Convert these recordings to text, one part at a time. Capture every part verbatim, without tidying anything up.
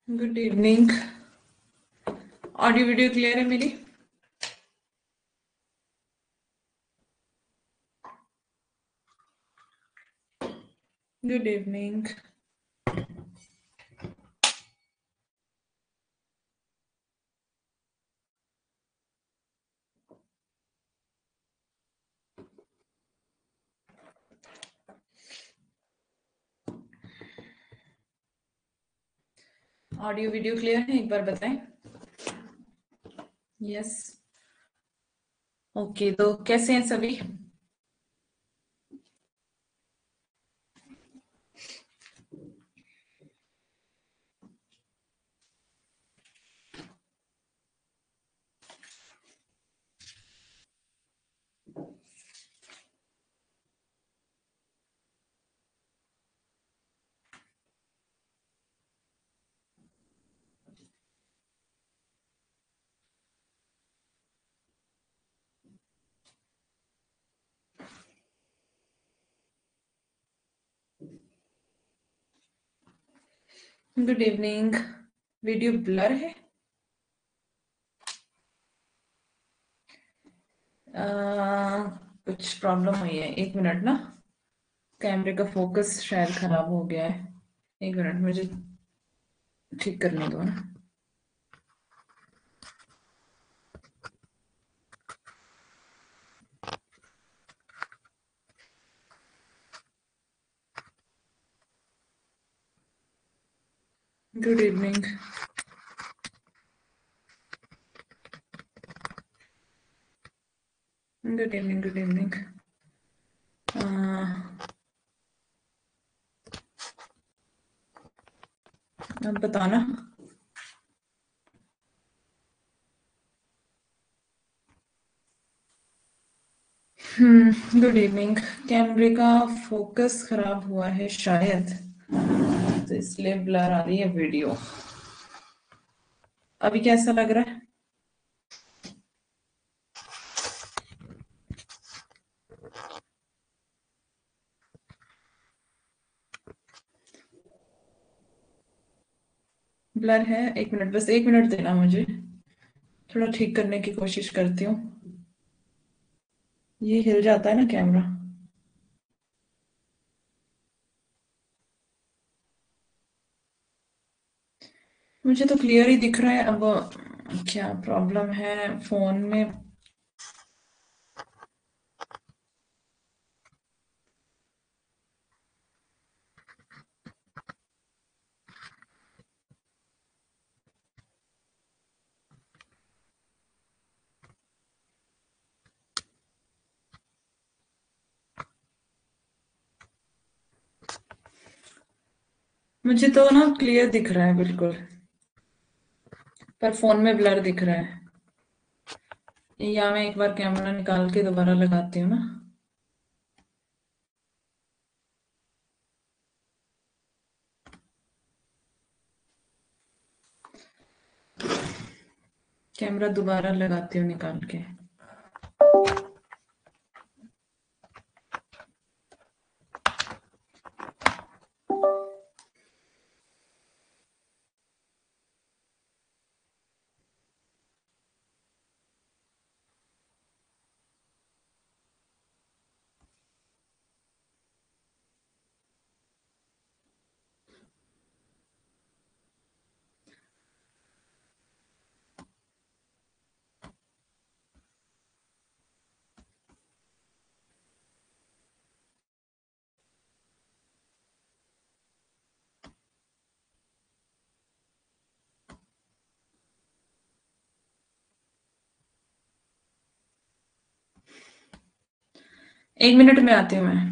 Good evening. Audio video clear है मेरी? Good evening. Audio video clear है, एक बार बताएं। यस। ओके, तो कैसे हैं सभी? Good evening. वीडियो ब्लर है? आ, कुछ प्रॉब्लम हुई है, एक मिनट ना। कैमरे का फोकस शायद खराब हो गया है। एक मिनट, मुझे ठीक करने दो ना। Good evening. Good evening. Good evening. अब बताना। Hmm good evening. कैमरे का फोकस खराब हुआ है शायद, तो इसलिए ब्लर आ रही है वीडियो। अभी कैसा लग रहा है? ब्लर है? एक मिनट, बस एक मिनट देना मुझे, थोड़ा ठीक करने की कोशिश करती हूँ। ये हिल जाता है ना कैमरा। मुझे तो क्लियर ही दिख रहा है। अब क्या प्रॉब्लम है फोन में? मुझे तो ना क्लियर दिख रहा है बिल्कुल, पर फोन में ब्लर दिख रहा है। या मैं एक बार कैमरा निकाल के दोबारा लगाती हूँ ना। कैमरा दोबारा लगाती हूँ निकाल के। एक मिनट में आती हूँ मैं।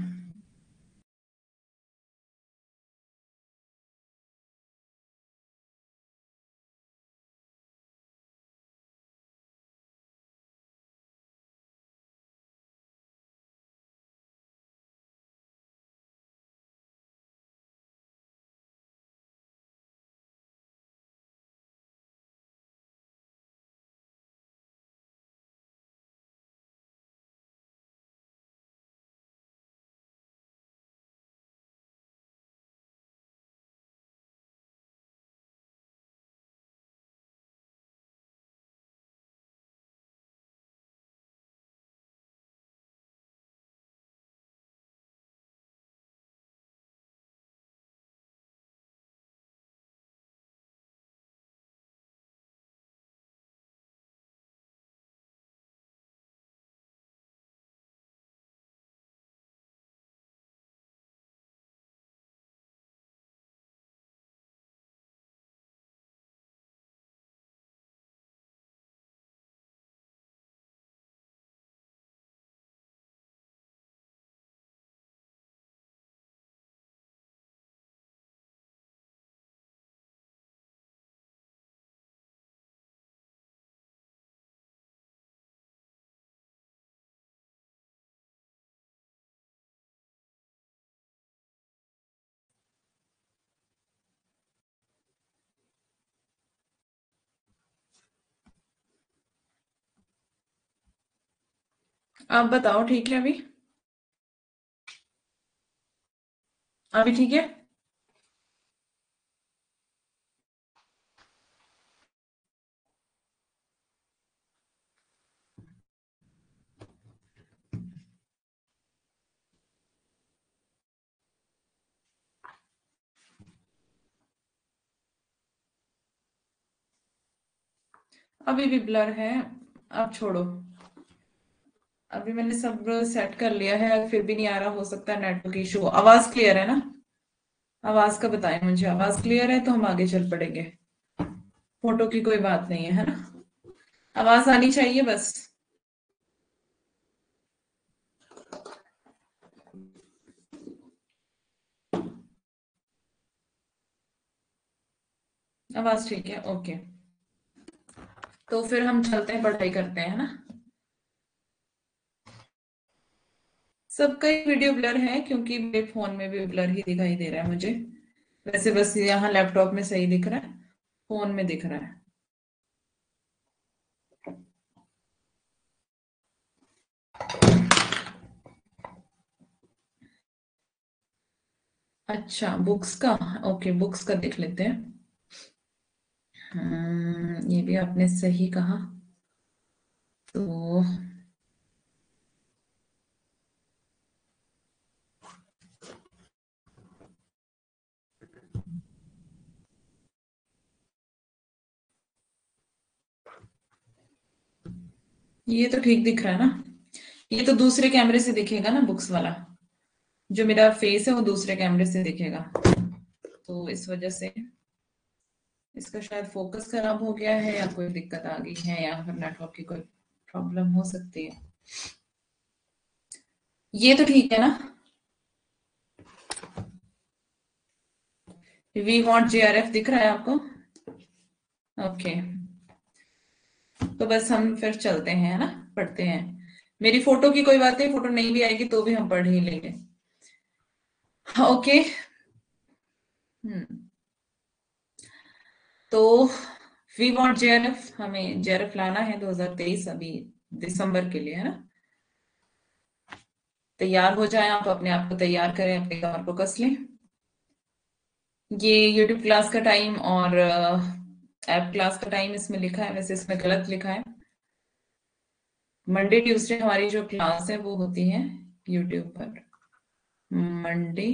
आप बताओ, ठीक है अभी? अभी ठीक है? अभी भी ब्लर है। अब छोड़ो। अभी मैंने सब सेट कर लिया है, फिर भी नहीं आ रहा, हो सकता है नेटवर्क इशू। आवाज क्लियर है ना? आवाज का बताएं मुझे, आवाज क्लियर है तो हम आगे चल पड़ेंगे। फोटो की कोई बात नहीं है, है ना? आवाज आनी चाहिए बस। आवाज ठीक है, ओके। तो फिर हम चलते हैं, पढ़ाई करते हैं, है ना? सबका ही वीडियो ब्लर है क्योंकि मेरे फोन में भी ब्लर ही दिखाई दे रहा है मुझे। वैसे बस यहाँ लैपटॉप में सही दिख रहा है, फोन में दिख रहा है। अच्छा, बुक्स का। ओके, बुक्स का देख लेते हैं। हम्म, ये भी आपने सही कहा। तो ये तो ठीक दिख रहा है ना? ये तो दूसरे कैमरे से दिखेगा ना, बुक्स वाला। जो मेरा फेस है वो दूसरे कैमरे से दिखेगा। तो इस वजह से इसका शायद फोकस खराब हो गया है, या कोई दिक्कत आ गई है, या फिर नेटवर्क की कोई प्रॉब्लम हो सकती है। ये तो ठीक है ना? We want J R F दिख रहा है आपको? ओके। तो बस हम फिर चलते हैं, है ना? पढ़ते हैं। मेरी फोटो की कोई बात नहीं, फोटो नहीं भी आएगी तो भी हम पढ़ ही लेंगे। ओके। हम्म। तो we want J R F, हमें जे आर एफ लाना है दो हज़ार तेईस अभी, दिसंबर के लिए, है ना? तैयार हो जाएं, आप अपने आप को तैयार करें, अपने कमर को कस लें। ये यूट्यूब क्लास का टाइम और ऐप क्लास का टाइम इसमें लिखा है, वैसे इसमें गलत लिखा है। मंडे ट्यूसडे हमारी जो क्लास है वो होती है यूट्यूब पर, मंडे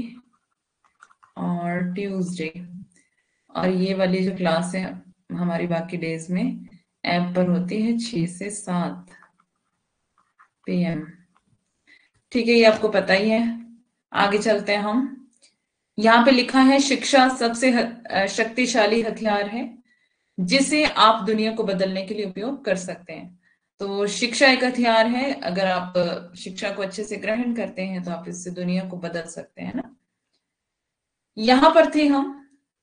और ट्यूसडे। और ये वाली जो क्लास है हमारी बाकी डेज में ऐप पर होती है छह से सात पी एम। ठीक है, ये आपको पता ही है। आगे चलते हैं हम। यहाँ पे लिखा है, शिक्षा सबसे ह- शक्तिशाली हथियार है जिसे आप दुनिया को बदलने के लिए उपयोग कर सकते हैं। तो शिक्षा एक हथियार है, अगर आप शिक्षा को अच्छे से ग्रहण करते हैं तो आप इससे दुनिया को बदल सकते हैं ना। यहाँ पर थे हम।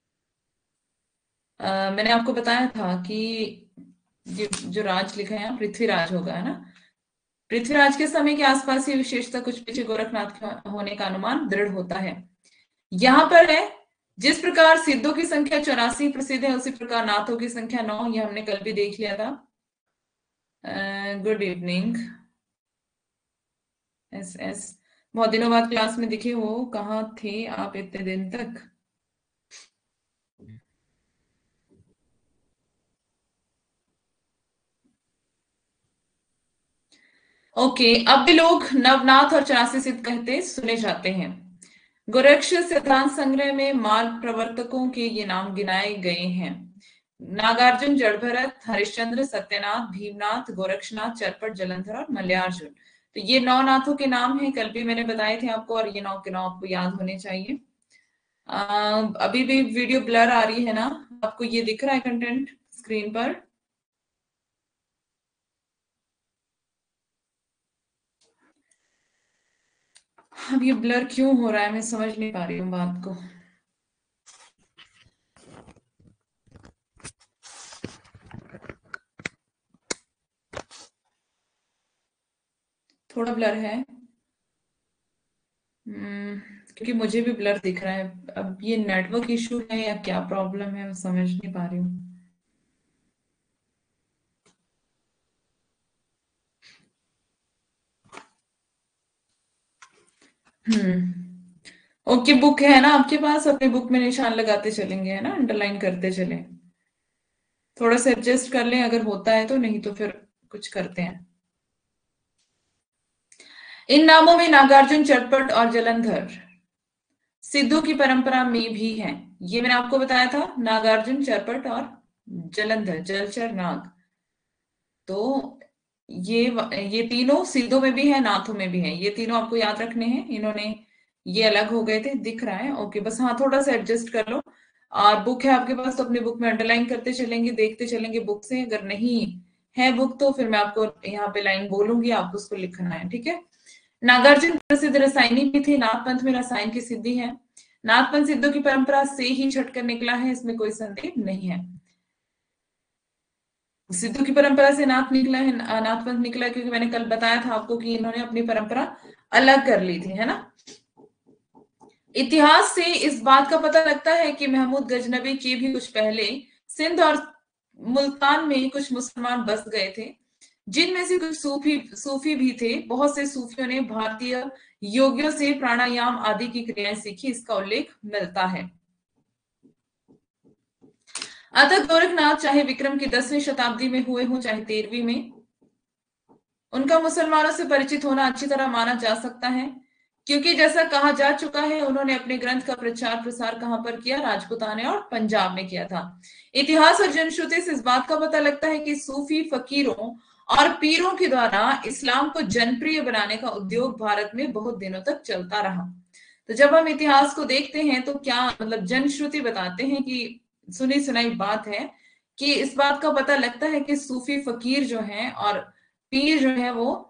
अ, मैंने आपको बताया था कि ये जो राज लिखा है यहाँ पृथ्वीराज होगा, है ना? पृथ्वीराज के समय के आसपास ये विशेषता कुछ पीछे गोरखनाथ के होने का अनुमान दृढ़ होता है। यहाँ पर है, जिस प्रकार सिद्धों की संख्या चौरासी प्रसिद्ध है उसी प्रकार नाथों की संख्या नौ, ये हमने कल भी देख लिया था। Good evening S S. बहुत दिनों बाद क्लास में दिखे हो, कहाँ थे आप इतने दिन तक? ओके, अब भी लोग नवनाथ और चौरासी सिद्ध कहते सुने जाते हैं। गोरक्ष सिद्धांत संग्रह में मार्ग प्रवर्तकों के ये नाम गिनाए गए हैं। नागार्जुन, जड़भरत, हरिश्चंद्र, सत्यनाथ, भीमनाथ, गोरक्षनाथ, चरपट, जलंधर और मल्ल्यार्जुन। तो ये नौ नाथों के नाम हैं, कल भी मैंने बताए थे आपको, और ये नौ के नौ आपको याद होने चाहिए। अ, अभी भी वीडियो ब्लर आ रही है ना? आपको ये दिख रहा है कंटेंट स्क्रीन पर? अब ये ब्लर क्यों हो रहा है, मैं समझ नहीं पा रही हूँ बात को। थोड़ा ब्लर है। हम्म, क्योंकि मुझे भी ब्लर दिख रहा है। अब ये नेटवर्क इशू है या क्या प्रॉब्लम है, मैं समझ नहीं पा रही हूँ। हम्म ओके, बुक है ना आपके पास? अपने बुक में निशान लगाते चलेंगे, है ना, अंडरलाइन करते चलें। थोड़ा सा एडजस्ट कर लें अगर होता है तो, नहीं तो फिर कुछ करते हैं। इन नामों में नागार्जुन, चटपट और जलंधर सिद्धों की परंपरा में भी है। ये मैंने आपको बताया था, नागार्जुन, चरपट और जलंधर, जलचर नाग। तो ये ये तीनों सिद्धों में भी है, नाथों में भी है। ये तीनों आपको याद रखने हैं। इन्होंने ये अलग हो गए थे, दिख रहा है? ओके, बस हाँ थोड़ा सा एडजस्ट कर लो। और बुक है आपके पास तो अपनी बुक में अंडरलाइन करते चलेंगे, देखते चलेंगे बुक से। अगर नहीं है बुक तो फिर मैं आपको यहाँ पे लाइन बोलूंगी, आपको उसको लिखना है, ठीक है। नागार्जुन प्रसिद्ध रसायनी भी थे। नाथपंथ में रसायन की सिद्धि है। नाथपंथ सिद्धों की परंपरा से ही छटकर निकला है, इसमें कोई संदेह नहीं है। सिद्धों की परंपरा से नाथ निकला है, नाथपंथ निकला है, क्योंकि मैंने कल बताया था आपको कि इन्होंने अपनी परंपरा अलग कर ली थी, है ना। इतिहास से इस बात का पता लगता है कि महमूद गजनबी के भी कुछ पहले सिंध और मुल्तान में कुछ मुसलमान बस गए थे, जिनमें से कुछ सूफी सूफी भी थे। बहुत से सूफियों ने भारतीय योगियों से प्राणायाम आदि की क्रियाएं सीखी, इसका उल्लेख मिलता है। अतः गोरखनाथ चाहे विक्रम की दसवीं शताब्दी में हुए हों चाहे तेरहवीं में, उनका मुसलमानों से परिचित होना अच्छी तरह माना जा सकता है, क्योंकि जैसा कहा जा चुका है उन्होंने अपने ग्रंथ का प्रचार प्रसार कहां पर किया? राजपुताने और पंजाब में किया था। इतिहास और जनश्रुति से इस बात का पता लगता है कि सूफी फकीरों और पीरों के द्वारा इस्लाम को जनप्रिय बनाने का उद्योग भारत में बहुत दिनों तक चलता रहा। तो जब हम इतिहास को देखते हैं तो क्या मतलब जनश्रुति बताते हैं कि सुनी सुनाई बात है कि इस बात का पता लगता है कि सूफी फकीर जो हैं और पीर जो है वो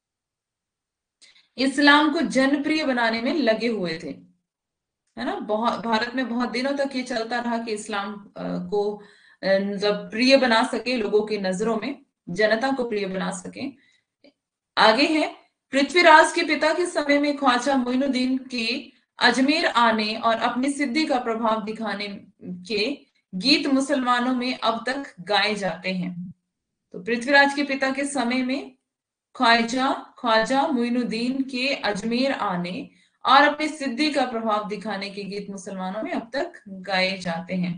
इस्लाम को जनप्रिय बनाने में लगे हुए थे, है ना। बहुत भारत में बहुत दिनों तक ये चलता रहा कि इस्लाम को मतलब प्रिय बना सके, लोगों की नजरों में जनता को प्रिय बना सके। आगे है, पृथ्वीराज के पिता के समय में ख्वाजा मोइनुद्दीन के अजमेर आने और अपनी सिद्धि का प्रभाव दिखाने के गीत मुसलमानों में अब तक गाए जाते हैं। तो पृथ्वीराज के पिता के समय में ख्वाजा ख्वाजा मोइनुद्दीन के अजमेर आने और अपनी सिद्धि का प्रभाव दिखाने के गीत मुसलमानों में अब तक गाए जाते हैं।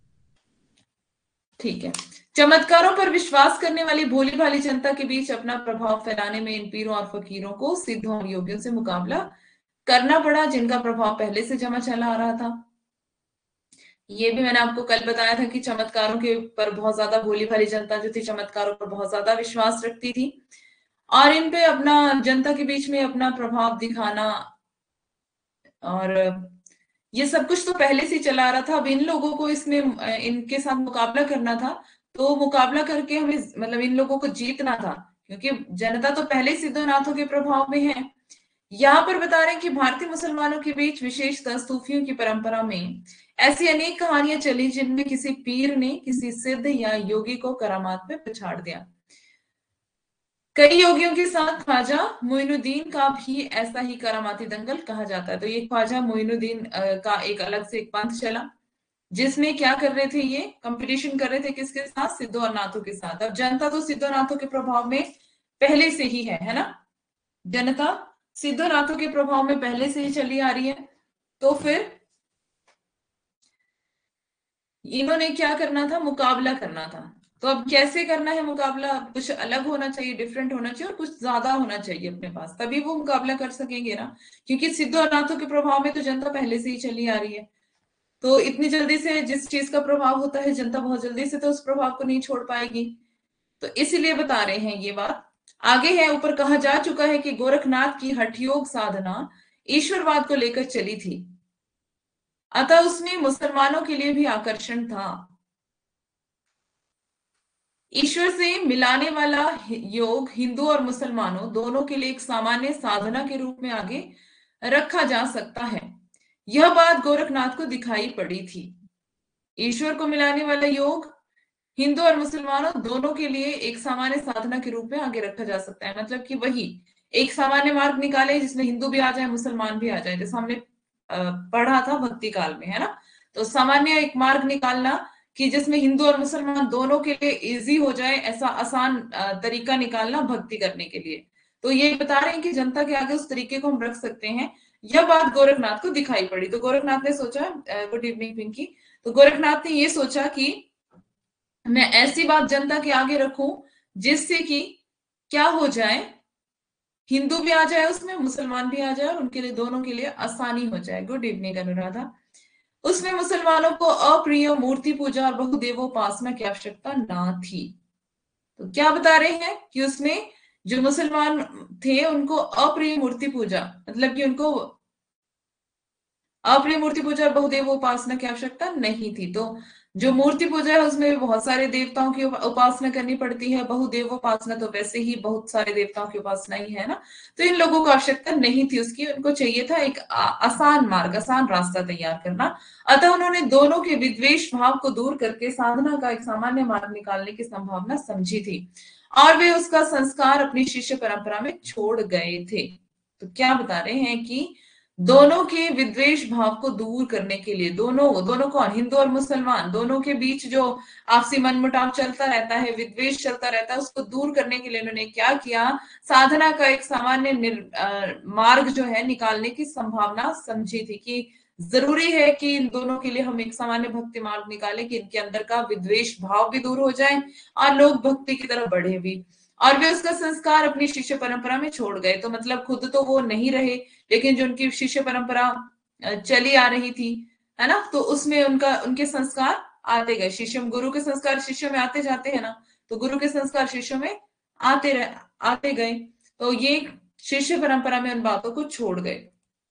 ठीक है। चमत्कारों पर विश्वास करने वाली भोली भाली जनता के बीच अपना प्रभाव फैलाने में इन पीरों और फकीरों को सिद्धों और योगियों से मुकाबला करना पड़ा, जिनका प्रभाव पहले से जमा चला आ रहा था। ये भी मैंने आपको कल बताया था कि चमत्कारों के पर बहुत ज्यादा भोली भाली जनता जो थी, चमत्कारों पर बहुत ज्यादा विश्वास रखती थी और इन पे अपना जनता के बीच में अपना प्रभाव दिखाना और ये सब कुछ तो पहले से चला आ रहा था। अब इन लोगों को इसमें इनके साथ मुकाबला करना था, तो मुकाबला करके हमें मतलब इन लोगों को जीतना था, क्योंकि जनता तो पहले सिद्धोनाथों के प्रभाव में है। यहाँ पर बता रहे हैं कि भारतीय मुसलमानों के बीच विशेषतः सूफियों की परंपरा में ऐसी अनेक कहानियां चली जिनमें किसी पीर ने किसी सिद्ध या योगी को करामात में पछाड़ दिया। कई योगियों के साथ ख्वाजा मोइनुद्दीन का भी ऐसा ही करामाती दंगल कहा जाता है। तो ये ख्वाजा मोइनुद्दीन का एक अलग से एक पंथ चला, जिसमें क्या कर रहे थे, ये कंपटीशन कर रहे थे किसके साथ? सिद्धों और नाथों के साथ। अब जनता तो सिद्धों नाथों के प्रभाव में पहले से ही है, है ना। जनता सिद्धों नाथों के प्रभाव में पहले से ही चली आ रही है, तो फिर इन्होंने क्या करना था? मुकाबला करना था। तो अब कैसे करना है मुकाबला? कुछ अलग होना चाहिए, डिफरेंट होना चाहिए और कुछ ज्यादा होना चाहिए अपने पास, तभी वो मुकाबला कर सकेंगे ना। क्योंकि सिद्धों और नाथों के प्रभाव में तो जनता पहले से ही चली आ रही है, तो इतनी जल्दी से जिस चीज का प्रभाव होता है जनता बहुत जल्दी से तो उस प्रभाव को नहीं छोड़ पाएगी। तो इसीलिए बता रहे हैं ये बात। आगे है, ऊपर कहा जा चुका है कि गोरखनाथ की हठयोग साधना ईश्वरवाद को लेकर चली थी, अतः उसमें मुसलमानों के लिए भी आकर्षण था। ईश्वर से मिलाने वाला योग हिंदू और मुसलमानों दोनों के लिए एक सामान्य साधना के रूप में आगे रखा जा सकता है। यह बात गोरखनाथ को दिखाई पड़ी थी। ईश्वर को मिलाने वाला योग हिंदू और मुसलमानों दोनों के लिए एक सामान्य साधना के रूप में आगे रखा जा सकता है। मतलब कि वही एक सामान्य मार्ग निकाले जिसमें हिंदू भी आ जाए, मुसलमान भी आ जाए, जैसे हमने पढ़ा था भक्ति काल में, है ना। तो सामान्य एक मार्ग निकालना कि जिसमें हिंदू और मुसलमान दोनों के लिए इजी हो जाए, ऐसा आसान तरीका निकालना भक्ति करने के लिए। तो ये बता रहे हैं कि जनता के आगे उस तरीके को हम रख सकते हैं यह बात गोरखनाथ को दिखाई पड़ी। तो गोरखनाथ ने सोचा, गुड इवनिंग पिंकी, तो गोरखनाथ ने ये सोचा कि मैं ऐसी बात जनता के आगे रखूं जिससे कि क्या हो जाए, हिंदू भी आ जाए उसमें, मुसलमान भी आ जाए, और उनके लिए, दोनों के लिए आसानी हो जाए। Good evening Anuradha. उसमें मुसलमानों को अप्रिय मूर्ति पूजा और बहुदेवोपासना की आवश्यकता ना थी। तो क्या बता रहे हैं कि उसमें जो मुसलमान थे उनको अप्रिय मूर्ति पूजा, मतलब कि उनको अप्रिय मूर्ति पूजा और बहुदेव उपासना की आवश्यकता नहीं थी। तो जो मूर्ति पूजा है उसमें भी बहुत सारे देवताओं की उपासना करनी पड़ती है, बहुदेव उपासना तो वैसे ही बहुत सारे देवताओं की उपासना ही है ना, तो इन लोगों को आवश्यकता नहीं थी उसकी, उनको चाहिए था एक आसान मार्ग, आसान रास्ता तैयार करना। अतः उन्होंने दोनों के विद्वेष भाव को दूर करके साधना का एक सामान्य मार्ग निकालने की संभावना समझी थी, और वे उसका संस्कार अपनी शिष्य परंपरा में छोड़ गए थे। तो क्या बता रहे हैं कि दोनों के विद्वेष भाव को दूर करने के लिए, दोनों दोनों कौन, हिंदू और मुसलमान, दोनों के बीच जो आपसी मनमुटाव चलता रहता है, विद्वेष चलता रहता है, उसको दूर करने के लिए उन्होंने क्या किया, साधना का एक सामान्य मार्ग जो है निकालने की संभावना समझी थी कि जरूरी है कि इन दोनों के लिए हम एक सामान्य भक्ति मार्ग निकालें कि इनके अंदर का विद्वेष भाव भी दूर हो जाए और लोग भक्ति की तरफ बढ़े भी। और वे उसका संस्कार अपनी शिष्य परंपरा में छोड़ गए। तो मतलब खुद तो वो नहीं रहे, लेकिन जो उनकी शिष्य परंपरा चली आ रही थी, है ना, तो उसमें उनका उनके संस्कार आते गए, शिष्य गुरु के संस्कार शिष्य में आते जाते हैं ना, तो गुरु के संस्कार शिष्य में आते रह, आते गए। तो ये शिष्य परंपरा में उन बातों को छोड़ गए।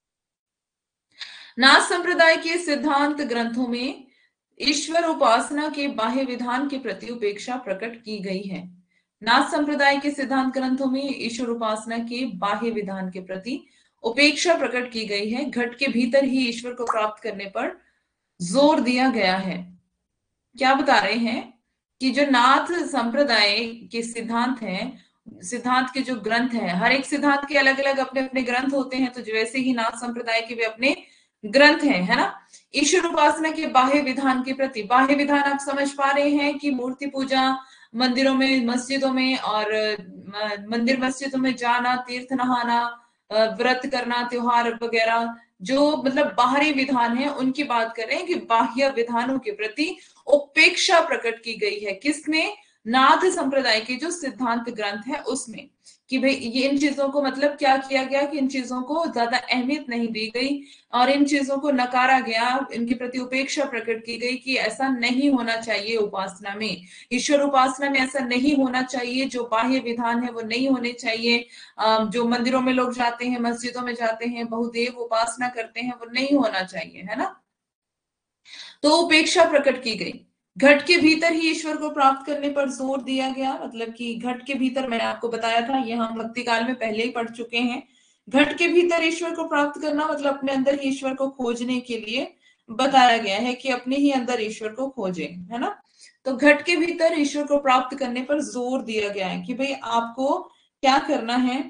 नाथ संप्रदाय के सिद्धांत ग्रंथों में ईश्वर उपासना के बाह्य विधान के प्रति उपेक्षा प्रकट की गई है। नाथ संप्रदाय के सिद्धांत ग्रंथों में ईश्वर उपासना के बाह्य विधान के प्रति उपेक्षा प्रकट की गई है। घट के भीतर ही ईश्वर को प्राप्त करने पर जोर दिया गया है। क्या बता रहे हैं कि जो नाथ संप्रदाय के सिद्धांत हैं, सिद्धांत के जो ग्रंथ हैं, हर एक सिद्धांत के अलग अलग अपने अपने ग्रंथ होते हैं, तो वैसे ही नाथ संप्रदाय के भी अपने ग्रंथ हैं, है ना। ईश्वर उपासना के बाह्य विधान के प्रति, बाह्य विधान आप समझ पा रहे हैं कि मूर्ति पूजा, मंदिरों में, मस्जिदों में, और मंदिर मस्जिदों में जाना, तीर्थ नहाना, व्रत करना, त्योहार वगैरह, जो मतलब बाहरी विधान है उनकी बात करें कि बाह्य विधानों के प्रति उपेक्षा प्रकट की गई है। किसमें, नाथ संप्रदाय के जो सिद्धांत ग्रंथ है उसमें, कि भाई ये इन चीजों को मतलब क्या किया गया कि इन चीजों को ज्यादा अहमियत नहीं दी गई और इन चीजों को नकारा गया, इनके प्रति उपेक्षा प्रकट की गई कि ऐसा नहीं होना चाहिए उपासना में, ईश्वर उपासना में ऐसा नहीं होना चाहिए, जो बाह्य विधान है वो नहीं होने चाहिए, जो मंदिरों में लोग जाते हैं, मस्जिदों में जाते हैं, बहुदेव उपासना करते हैं, वो नहीं होना चाहिए, है ना। तो उपेक्षा प्रकट की गई। घट के भीतर ही ईश्वर को प्राप्त करने पर जोर दिया गया, मतलब कि घट के भीतर, मैंने आपको बताया था, ये हम भक्ति काल में पहले ही पढ़ चुके हैं। घट के भीतर ईश्वर को प्राप्त करना मतलब अपने अंदर ही ईश्वर को खोजने के लिए बताया गया है कि अपने ही अंदर ईश्वर को खोजे, है ना। तो घट के भीतर ईश्वर को प्राप्त करने पर जोर दिया गया है कि भाई आपको क्या करना है,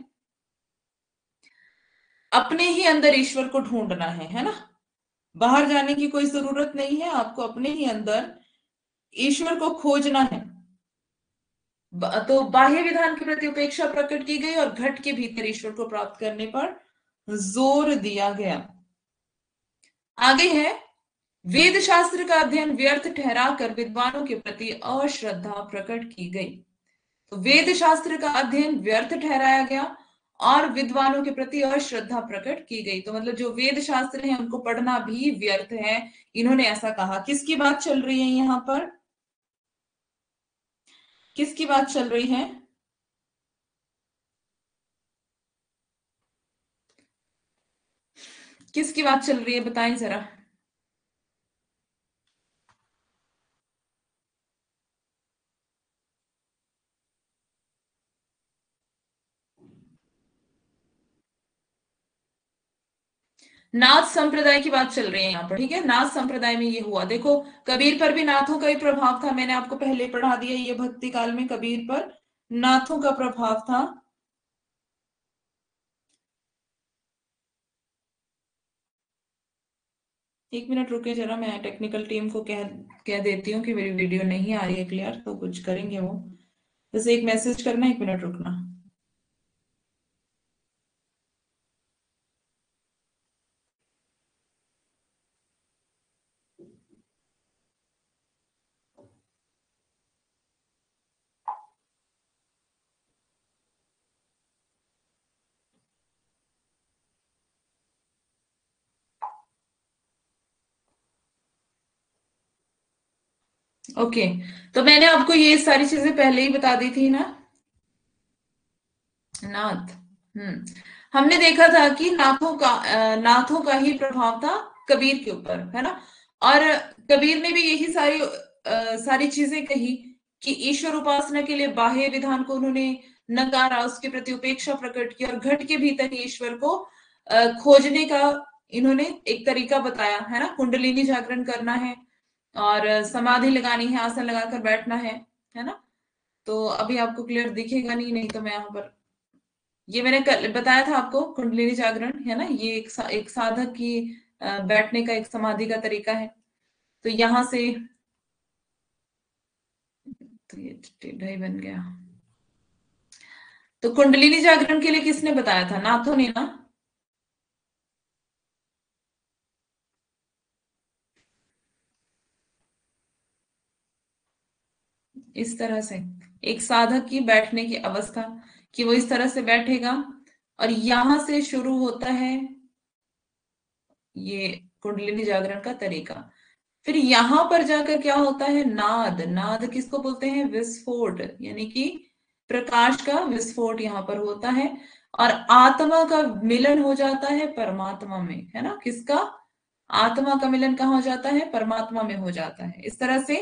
अपने ही अंदर ईश्वर को ढूंढना है है ना। बाहर जाने की कोई जरूरत नहीं है, आपको अपने ही अंदर ईश्वर को खोजना है। तो बाह्य विधान के प्रति उपेक्षा प्रकट की गई और घट के भीतर ईश्वर को प्राप्त करने पर जोर दिया गया। आगे है, वेद शास्त्र का अध्ययन व्यर्थ ठहरा कर विद्वानों के प्रति अश्रद्धा प्रकट की गई। तो वेद शास्त्र का अध्ययन व्यर्थ ठहराया गया और विद्वानों के प्रति अश्रद्धा प्रकट की गई। तो मतलब जो वेद शास्त्र है उनको पढ़ना भी व्यर्थ है, इन्होंने ऐसा कहा। किसकी बात चल रही है यहाँ पर, किसकी बात चल रही है, किसकी बात चल रही है, बताएं जरा। नाथ संप्रदाय की बात चल रही है यहाँ पर, ठीक है। नाथ संप्रदाय में ये हुआ, देखो कबीर पर भी नाथों का ही प्रभाव था, मैंने आपको पहले पढ़ा दिया, ये भक्ति काल में कबीर पर नाथों का प्रभाव था। एक मिनट रुके जरा, मैं टेक्निकल टीम को कह कह देती हूँ कि मेरी वीडियो नहीं आ रही है क्लियर, तो कुछ करेंगे वो, जैसे एक मैसेज करना, एक मिनट रुकना। ओके, तो मैंने आपको ये सारी चीजें पहले ही बता दी थी ना। नाथ, हम्म, हमने देखा था कि नाथों का अ, नाथों का ही प्रभाव था कबीर के ऊपर, है ना। और कबीर ने भी यही सारी अ, सारी चीजें कही कि ईश्वर उपासना के लिए बाह्य विधान को उन्होंने नकारा, उसके प्रति उपेक्षा प्रकट की, और घट के भीतर ही ईश्वर को अ, खोजने का इन्होंने एक तरीका बताया, है ना। कुंडलिनी जागरण करना है, और समाधि लगानी है, आसन लगाकर बैठना है है ना। तो अभी आपको क्लियर दिखेगा नहीं, नहीं तो मैं यहाँ पर, ये मैंने कल बताया था आपको, कुंडलिनी जागरण, है ना। ये एक सा, एक साधक की अ, बैठने का एक समाधि का तरीका है। तो यहां से, तो ये टेढ़ा ही बन गया। तो कुंडलिनी जागरण के लिए किसने बताया था? नाथों ने ना। इस तरह से एक साधक की बैठने की अवस्था, कि वो इस तरह से बैठेगा, और यहां से शुरू होता है ये कुंडलिनी जागरण का तरीका। फिर यहां पर जाकर क्या होता है? नाद। नाद किसको बोलते हैं? विस्फोट, यानी कि प्रकाश का विस्फोट यहां पर होता है, और आत्मा का मिलन हो जाता है परमात्मा में, है ना। किसका? आत्मा का मिलन कहाँ हो जाता है? परमात्मा में हो जाता है, इस तरह से।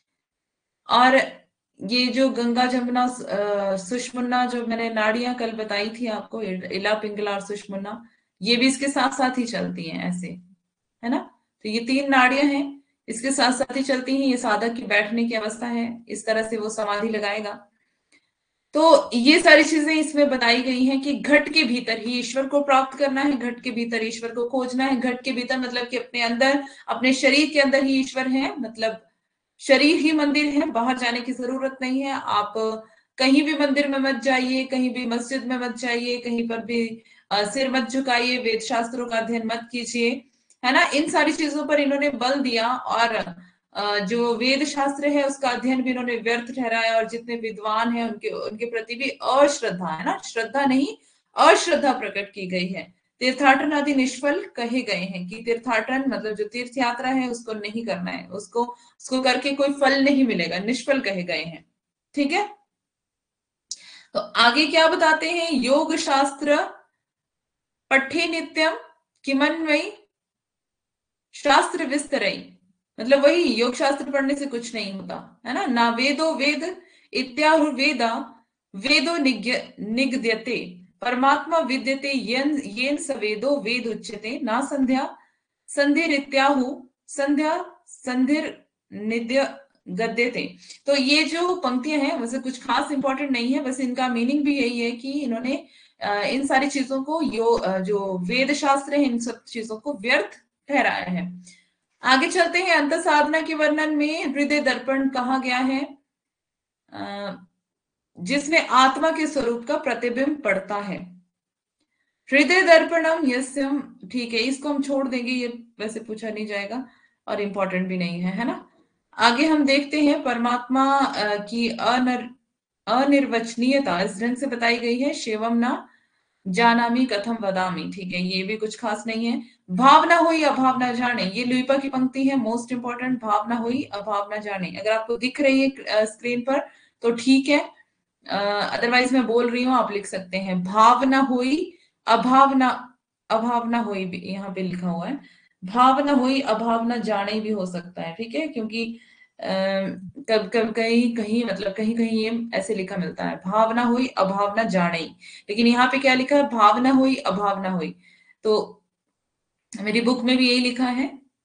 और ये जो गंगा जमुना अ, सुषुम्ना, जो मैंने नाड़ियां कल बताई थी आपको, इला पिंगला और सुषुम्ना, ये भी इसके साथ साथ ही चलती हैं ऐसे, है ना। तो ये तीन नाड़ियां हैं, इसके साथ साथ ही चलती हैं। ये साधक की बैठने की अवस्था है, इस तरह से वो समाधि लगाएगा। तो ये सारी चीजें इसमें बताई गई हैं कि घट के भीतर ही ईश्वर को प्राप्त करना है, घट के भीतर ईश्वर को खोजना है। घट के भीतर मतलब कि अपने अंदर, अपने शरीर के अंदर ही ईश्वर है, मतलब शरीर ही मंदिर है, बाहर जाने की जरूरत नहीं है। आप कहीं भी मंदिर में मत जाइए, कहीं भी मस्जिद में मत जाइए, कहीं पर भी अ, सिर मत झुकाइए, वेद शास्त्रों का अध्ययन मत कीजिए, है ना। इन सारी चीजों पर इन्होंने बल दिया, और अ, जो वेद शास्त्र है उसका अध्ययन भी इन्होंने व्यर्थ ठहराया, और जितने विद्वान हैं उनके उनके प्रति भी अश्रद्धा, है ना, श्रद्धा नहीं, अश्रद्धा प्रकट की गई है। तीर्थाटन आदि निष्फल कहे गए हैं, कि तीर्थाटन मतलब जो तीर्थ यात्रा है उसको नहीं करना है, उसको उसको करके कोई फल नहीं मिलेगा, निष्फल कहे गए हैं। ठीक है। तो आगे क्या बताते हैं? योग शास्त्र पठे नित्यम किमन्वयी शास्त्र विस्तरई, मतलब वही योग शास्त्र पढ़ने से कुछ नहीं होता, है ना। ना वेदो वेद इत्याहुर्वेदा वेदो निग्य निगद्यते परमात्मा विद्यते येन येन स वेदो वेद उच्यते ना संध्या संधिरित्याहु संध्या संधिर निद्य गद्य थे। तो ये जो पंक्तियां हैं वैसे कुछ खास इंपॉर्टेंट नहीं है, बस इनका मीनिंग भी यही है कि इन्होंने अ, इन सारी चीजों को, यो अ, जो वेद शास्त्र है इन सब चीजों को व्यर्थ ठहराया है। आगे चलते हैं। अंत साधना के वर्णन में हृदय दर्पण कहा गया है, अ, जिसमें आत्मा के स्वरूप का प्रतिबिंब पड़ता है। हृदय दर्पणम यस्यम, ठीक है, इसको हम छोड़ देंगे, ये वैसे पूछा नहीं जाएगा और इम्पोर्टेंट भी नहीं है, है ना। आगे हम देखते हैं परमात्मा अ, की अनर अनिर्वचनीयता इस ढंग से बताई गई है। शिवम ना जानामी कथम वदामी, ठीक है, ये भी कुछ खास नहीं है। भावना हुई अभावना जाने, ये लुइपा की पंक्ति है, मोस्ट इंपॉर्टेंट। भावना हुई अभावना जाने, अगर आपको दिख रही है स्क्रीन पर तो ठीक है, अदरवाइज मैं बोल रही हूँ, आप लिख सकते हैं। भावना हुई अभावना, अभावना हुई भी यहाँ पे लिखा हुआ है। भावना हुई अभावना जाने भी हो सकता है, ठीक है, क्योंकि कब कब कहीं कहीं मतलब कहीं कहीं ये ऐसे लिखा मिलता है, भावना हुई अभावना जाने, लेकिन यहाँ पे क्या लिखा है? भावना हुई अभावना हुई। तो मेरी बुक में भी यही लिखा है,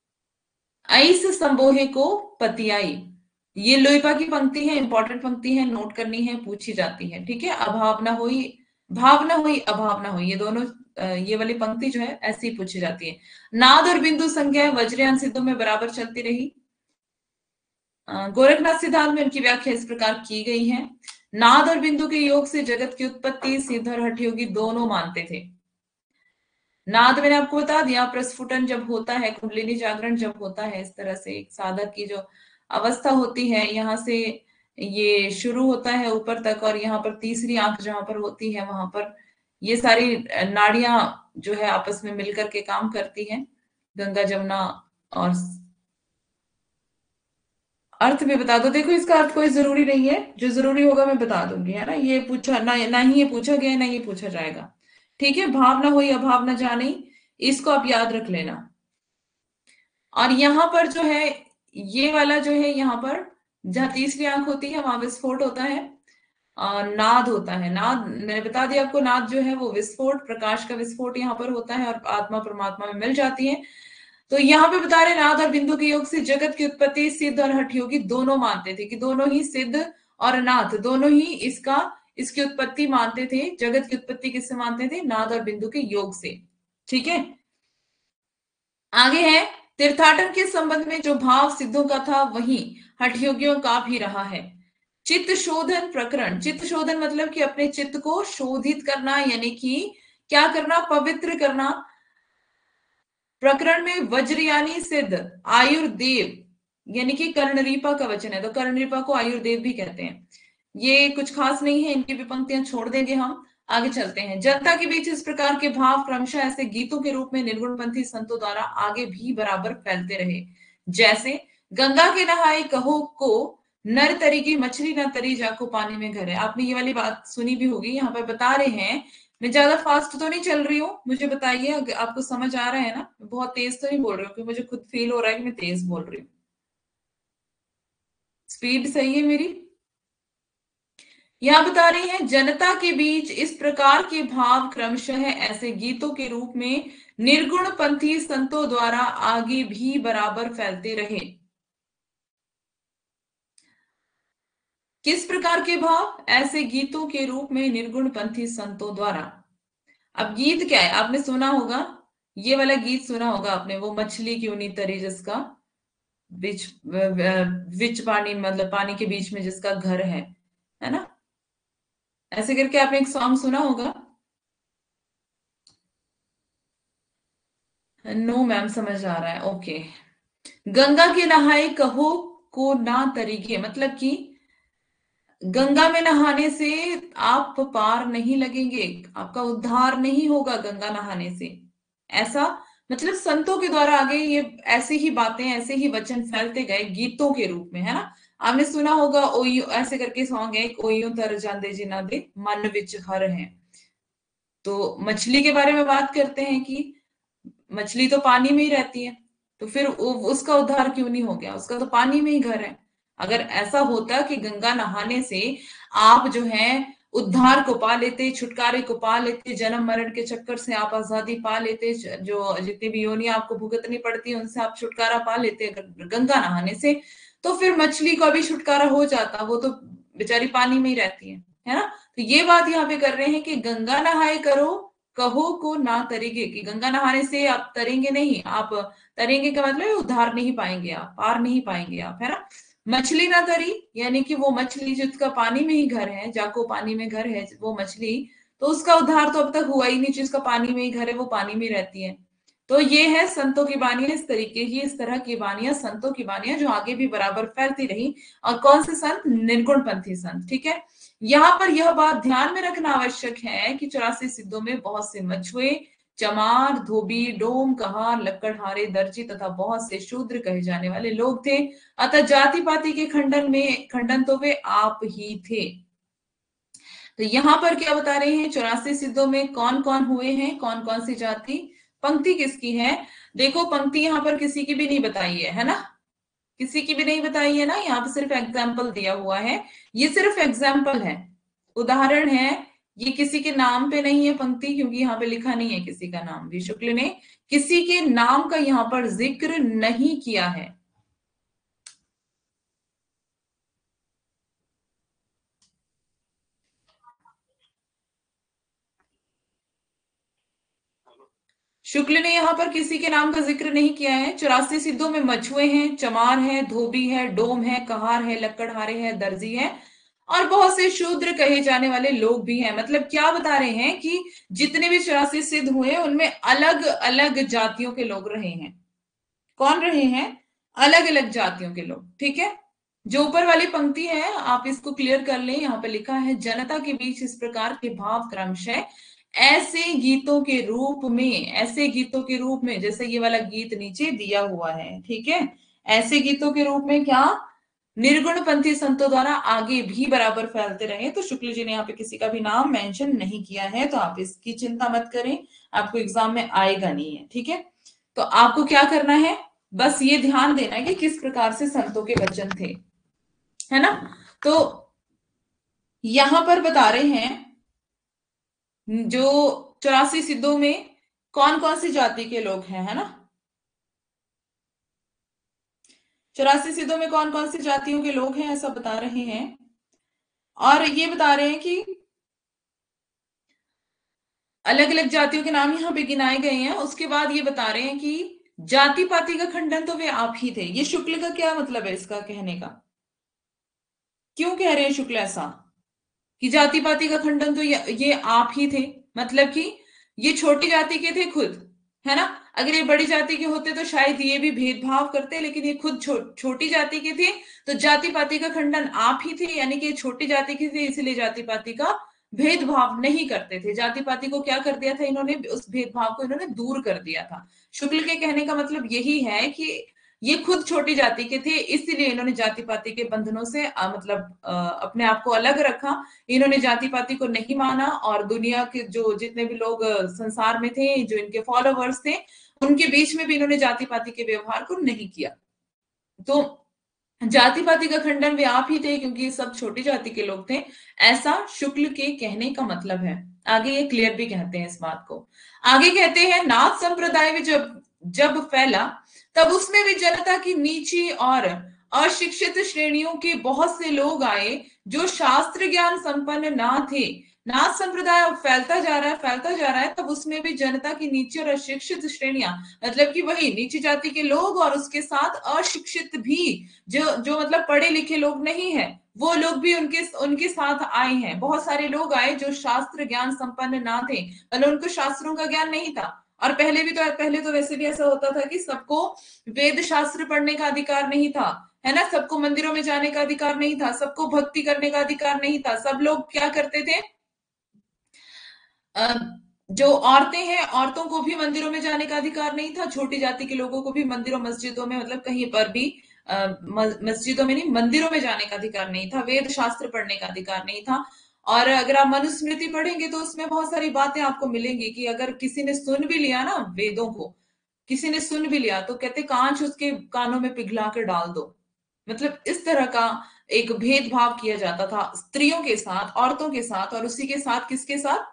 ऐस संबोहे को पतियाई। ये लोइपा की पंक्ति है, इंपॉर्टेंट पंक्ति है, नोट करनी है, पूछी जाती है, ठीक है। अभावना हुई, भावना हुई अभावना हुई, ये दोनों अ, ये वाली पंक्ति जो है ऐसी ही पूछी जाती है। नाद और बिंदु संज्ञा वज्रयान सिद्धों में बराबर चलती रही। अ, गोरखनाथ सिद्धांत में उनकी व्याख्या इस प्रकार की गई है। नाद और बिंदु के योग से जगत की उत्पत्ति सिद्ध और हठ योगी दोनों मानते थे। नाद मैंने आपको बता दिया, प्रस्फुटन जब होता है, कुंडलिनी जागरण जब होता है, इस तरह से एक साधक की जो अवस्था होती है, यहाँ से ये शुरू होता है ऊपर तक, और यहाँ पर तीसरी आंख जहां पर होती है वहां पर ये सारी नाड़ियां जो है आपस में मिलकर के काम करती हैं, गंगा जमुना और अर्थ भी बता दो। देखो इसका अर्थ कोई जरूरी नहीं है, जो जरूरी होगा मैं बता दूंगी, है ना। ये पूछा ना, ना ही ये पूछा गया है, ना ये पूछा जाएगा। ठीक है, भाव ना होई अभाव न जाने, इसको आप याद रख लेना। और यहाँ पर जो है, ये वाला जो है, यहाँ पर जहाँ तीसरी आंख होती है वहां विस्फोट होता है, और नाद होता है। नाद मैंने बता दिया आपको, नाद जो है वो विस्फोट, प्रकाश का विस्फोट यहाँ पर होता है और आत्मा परमात्मा में मिल जाती है। तो यहाँ पे बता रहे, नाद और बिंदु के योग से जगत की उत्पत्ति सिद्ध और हठ योगी दोनों मानते थे, कि दोनों ही सिद्ध और नाद दोनों ही इसका इसकी उत्पत्ति मानते थे। जगत की उत्पत्ति किससे मानते थे? नाद और बिंदु के योग से। ठीक है, आगे है, तीर्थाटन के संबंध में जो भाव सिद्धों का था वही हठयोगियों का भी रहा है। चित्त शोधन प्रकरण, चित्त शोधन मतलब कि अपने चित्त को शोधित करना, यानी कि क्या करना? पवित्र करना। प्रकरण में वज्रयानी सिद्ध आयुर्देव, यानी कि कर्णरीपा का वचन है, तो कर्णरीपा को आयुर्देव भी कहते हैं। ये कुछ खास नहीं है, इनकी भी पंक्तियां छोड़ देंगे हम, आगे चलते हैं। जनता के बीच इस प्रकार के भाव क्रमशः ऐसे गीतों के रूप में निर्गुणपंथी संतों द्वारा आगे भी बराबर फैलते रहे, जैसे गंगा के नहाए कहो को नर तरी की मछली न तरी जाको पानी में घर है। आपने ये वाली बात सुनी भी होगी। यहाँ पर बता रहे हैं, मैं ज्यादा फास्ट तो नहीं चल रही हूँ, मुझे बताइए अगर आपको समझ आ रहा है ना। मैं बहुत तेज तो नहीं बोल रही हूँ, क्योंकि मुझे खुद फील हो रहा है कि मैं तेज बोल रही हूँ। स्पीड सही है मेरी? यहां बता रही है, जनता के बीच इस प्रकार के भाव क्रमशः ऐसे गीतों के रूप में निर्गुण पंथी संतों द्वारा आगे भी बराबर फैलते रहे। किस प्रकार के भाव? ऐसे गीतों के रूप में निर्गुण पंथी संतों द्वारा। अब गीत क्या है? आपने सुना होगा, ये वाला गीत सुना होगा आपने, वो मछली क्यों नहीं तरी जिसका बीच विच पानी, मतलब पानी के बीच में जिसका घर है है ना। ऐसे करके आपने एक सॉन्ग सुना होगा। नो मैम, समझ आ रहा है, ओके। गंगा के नहाए कहो को ना तरीके, मतलब कि गंगा में नहाने से आप पार नहीं लगेंगे, आपका उद्धार नहीं होगा गंगा नहाने से, ऐसा मतलब संतों के द्वारा आगे ये ऐसे ही बातें, ऐसे ही वचन फैलते गए गीतों के रूप में, है ना। आपने सुना होगा ओयो ऐसे करके सॉन्ग है एक, ओयो तर जांदे जिना दे मन विच हर है। तो मछली के बारे में बात करते हैं कि मछली तो पानी में ही रहती है, तो फिर उ- उसका उद्धार क्यों नहीं हो गया? उसका तो पानी में ही घर है। अगर ऐसा होता कि गंगा नहाने से आप जो है उद्धार को पा लेते, छुटकारे को पा लेते, जन्म मरण के चक्कर से आप आजादी पा लेते, जो जितनी भी योनियां आपको भुगतनी पड़ती है उनसे आप छुटकारा पा लेते अगर गंगा नहाने से, तो फिर मछली का भी छुटकारा हो जाता। वो तो बेचारी पानी में ही रहती है है ना। तो ये बात यहाँ पे कर रहे हैं कि गंगा नहाए करो कहो को ना तरेंगे, कि गंगा नहाने से आप तरेंगे नहीं, आप तरेंगे का मतलब है उद्धार नहीं पाएंगे, आप पार नहीं पाएंगे आप, है ना। मछली ना तरी, यानी कि वो मछली जिसका पानी में ही घर है, जाको पानी में घर है वो मछली, तो उसका उद्धार तो अब तक हुआ ही नहीं, जिसका पानी में ही घर है वो पानी में रहती है। तो ये है संतों की बानियां, इस तरीके की, इस तरह की बानियां, संतों की बानियां जो आगे भी बराबर फैलती रही। और कौन से संत? निर्गुणपंथी संत। ठीक है, यहाँ पर यह बात ध्यान में रखना आवश्यक है कि चौरासी सिद्धों में बहुत से मछुए, चमार, धोबी, डोम, कहार, लक्कड़हारे, दर्जी तथा बहुत से शूद्र कहे जाने वाले लोग थे। अतः जाति पाति के खंडन में खंडन तो वे आप ही थे। तो यहाँ पर क्या बता रहे हैं? चौरासी सिद्धों में कौन कौन हुए हैं, कौन कौन सी जाति? पंक्ति किसकी है? देखो पंक्ति यहाँ पर किसी की भी नहीं बताई है है ना, किसी की भी नहीं बताई है ना, यहाँ पे सिर्फ एग्जाम्पल दिया हुआ है। ये सिर्फ एग्जाम्पल है, उदाहरण है। ये किसी के नाम पे नहीं है पंक्ति, क्योंकि यहाँ पे लिखा नहीं है किसी का नाम भी। शुक्ल ने किसी के नाम का यहाँ पर जिक्र नहीं किया है। शुक्ल ने यहाँ पर किसी के नाम का जिक्र नहीं किया है। चौरासी सिद्धों में मछुए हैं, चमार है, धोबी है, डोम है, कहार है, लक्कड़हारे है, दर्जी है, और बहुत से शूद्र कहे जाने वाले लोग भी हैं। मतलब क्या बता रहे हैं कि जितने भी चौरासी सिद्ध हुए उनमें अलग अलग जातियों के लोग रहे हैं। कौन रहे हैं? अलग अलग जातियों के लोग। ठीक है, जो ऊपर वाली पंक्ति है आप इसको क्लियर कर लें। यहाँ पे लिखा है, जनता के बीच इस प्रकार के भाव क्रमशः ऐसे गीतों के रूप में, ऐसे गीतों के रूप में, जैसे ये वाला गीत नीचे दिया हुआ है, ठीक है, ऐसे गीतों के रूप में क्या निर्गुणपंथी संतों द्वारा आगे भी बराबर फैलते रहे। तो शुक्ल जी ने यहाँ पे किसी का भी नाम मेंशन नहीं किया है, तो आप इसकी चिंता मत करें, आपको एग्जाम में आएगा नहीं है। ठीक है, तो आपको क्या करना है, बस ये ध्यान देना है कि किस प्रकार से संतों के वचन थे, है ना। तो यहां पर बता रहे हैं जो चौरासी सिद्धों में कौन कौन सी जाति के लोग हैं, है ना। चौरासी सिद्धों में कौन कौन सी जातियों के लोग हैं ऐसा बता रहे हैं, और ये बता रहे हैं कि अलग अलग जातियों के नाम यहाँ पे गिनाए गए हैं। उसके बाद ये बता रहे हैं कि जाति पाति का खंडन तो वे आप ही थे। ये शुक्ल का क्या मतलब है इसका कहने का, क्यों कह रहे हैं शुक्ल ऐसा कि जाति पाति का खंडन तो ये, ये आप ही थे, मतलब कि ये छोटी जाति के थे खुद, है ना। अगर ये बड़ी जाति के होते तो शायद ये भी भेदभाव करते, लेकिन ये खुद छो, छोटी जाति के थे, तो जाति पाति का खंडन आप ही थे, यानी कि छोटी जाति के थे, इसलिए जाति पाति का भेदभाव नहीं करते थे। जाति पाति को क्या कर दिया था इन्होंने, उस भेदभाव को इन्होंने दूर कर दिया था। शुक्ल के कहने का मतलब यही है कि ये खुद छोटी जाति के थे, इसलिए इन्होंने जाति पाति के बंधनों से आ, मतलब आ, अपने आप को अलग रखा। इन्होंने जाति पाति को नहीं माना, और दुनिया के जो जितने भी लोग संसार में थे, जो इनके फॉलोवर्स थे, उनके बीच में भी इन्होंने जाति पाति के व्यवहार को नहीं किया। तो जाति पाति का खंडन वे आप ही थे, क्योंकि सब छोटी जाति के लोग थे, ऐसा शुक्ल के कहने का मतलब है। आगे ये क्लियर भी कहते हैं इस बात को। आगे कहते हैं नाथ संप्रदाय में जब जब फैला, तब उसमें भी जनता की नीची और अशिक्षित श्रेणियों के बहुत से लोग आए जो शास्त्र ज्ञान संपन्न ना थे। नाथ संप्रदाय अब फैलता जा रहा है फैलता जा रहा है तब उसमें भी जनता की नीची और अशिक्षित श्रेणियां, मतलब कि वही नीची जाति के लोग और उसके साथ अशिक्षित भी, जो जो मतलब पढ़े लिखे लोग नहीं है, वो लोग भी उनके उनके साथ आए हैं। बहुत सारे लोग आए जो शास्त्र ज्ञान संपन्न ना थे, मतलब उनको शास्त्रों का ज्ञान नहीं था। और पहले भी तो पहले तो वैसे भी ऐसा होता था कि सबको वेद शास्त्र पढ़ने का अधिकार नहीं था, है ना। सबको मंदिरों में जाने का अधिकार नहीं था, सबको भक्ति करने का अधिकार नहीं था। सब लोग क्या करते थे, जो औरतें हैं, औरतों को भी मंदिरों में जाने का अधिकार नहीं था। छोटी जाति के लोगों को भी मंदिरों मस्जिदों में, मतलब कहीं पर भी मस्जिदों में नहीं, मंदिरों में जाने का अधिकार नहीं था। वेद शास्त्र पढ़ने का अधिकार नहीं था। और अगर आप मनुस्मृति पढ़ेंगे तो उसमें बहुत सारी बातें आपको मिलेंगी कि अगर किसी ने सुन भी लिया ना वेदों को, किसी ने सुन भी लिया, तो कहते कांच उसके कानों में पिघला कर डाल दो। मतलब इस तरह का एक भेदभाव किया जाता था स्त्रियों के साथ, औरतों के साथ, और उसी के साथ किसके साथ,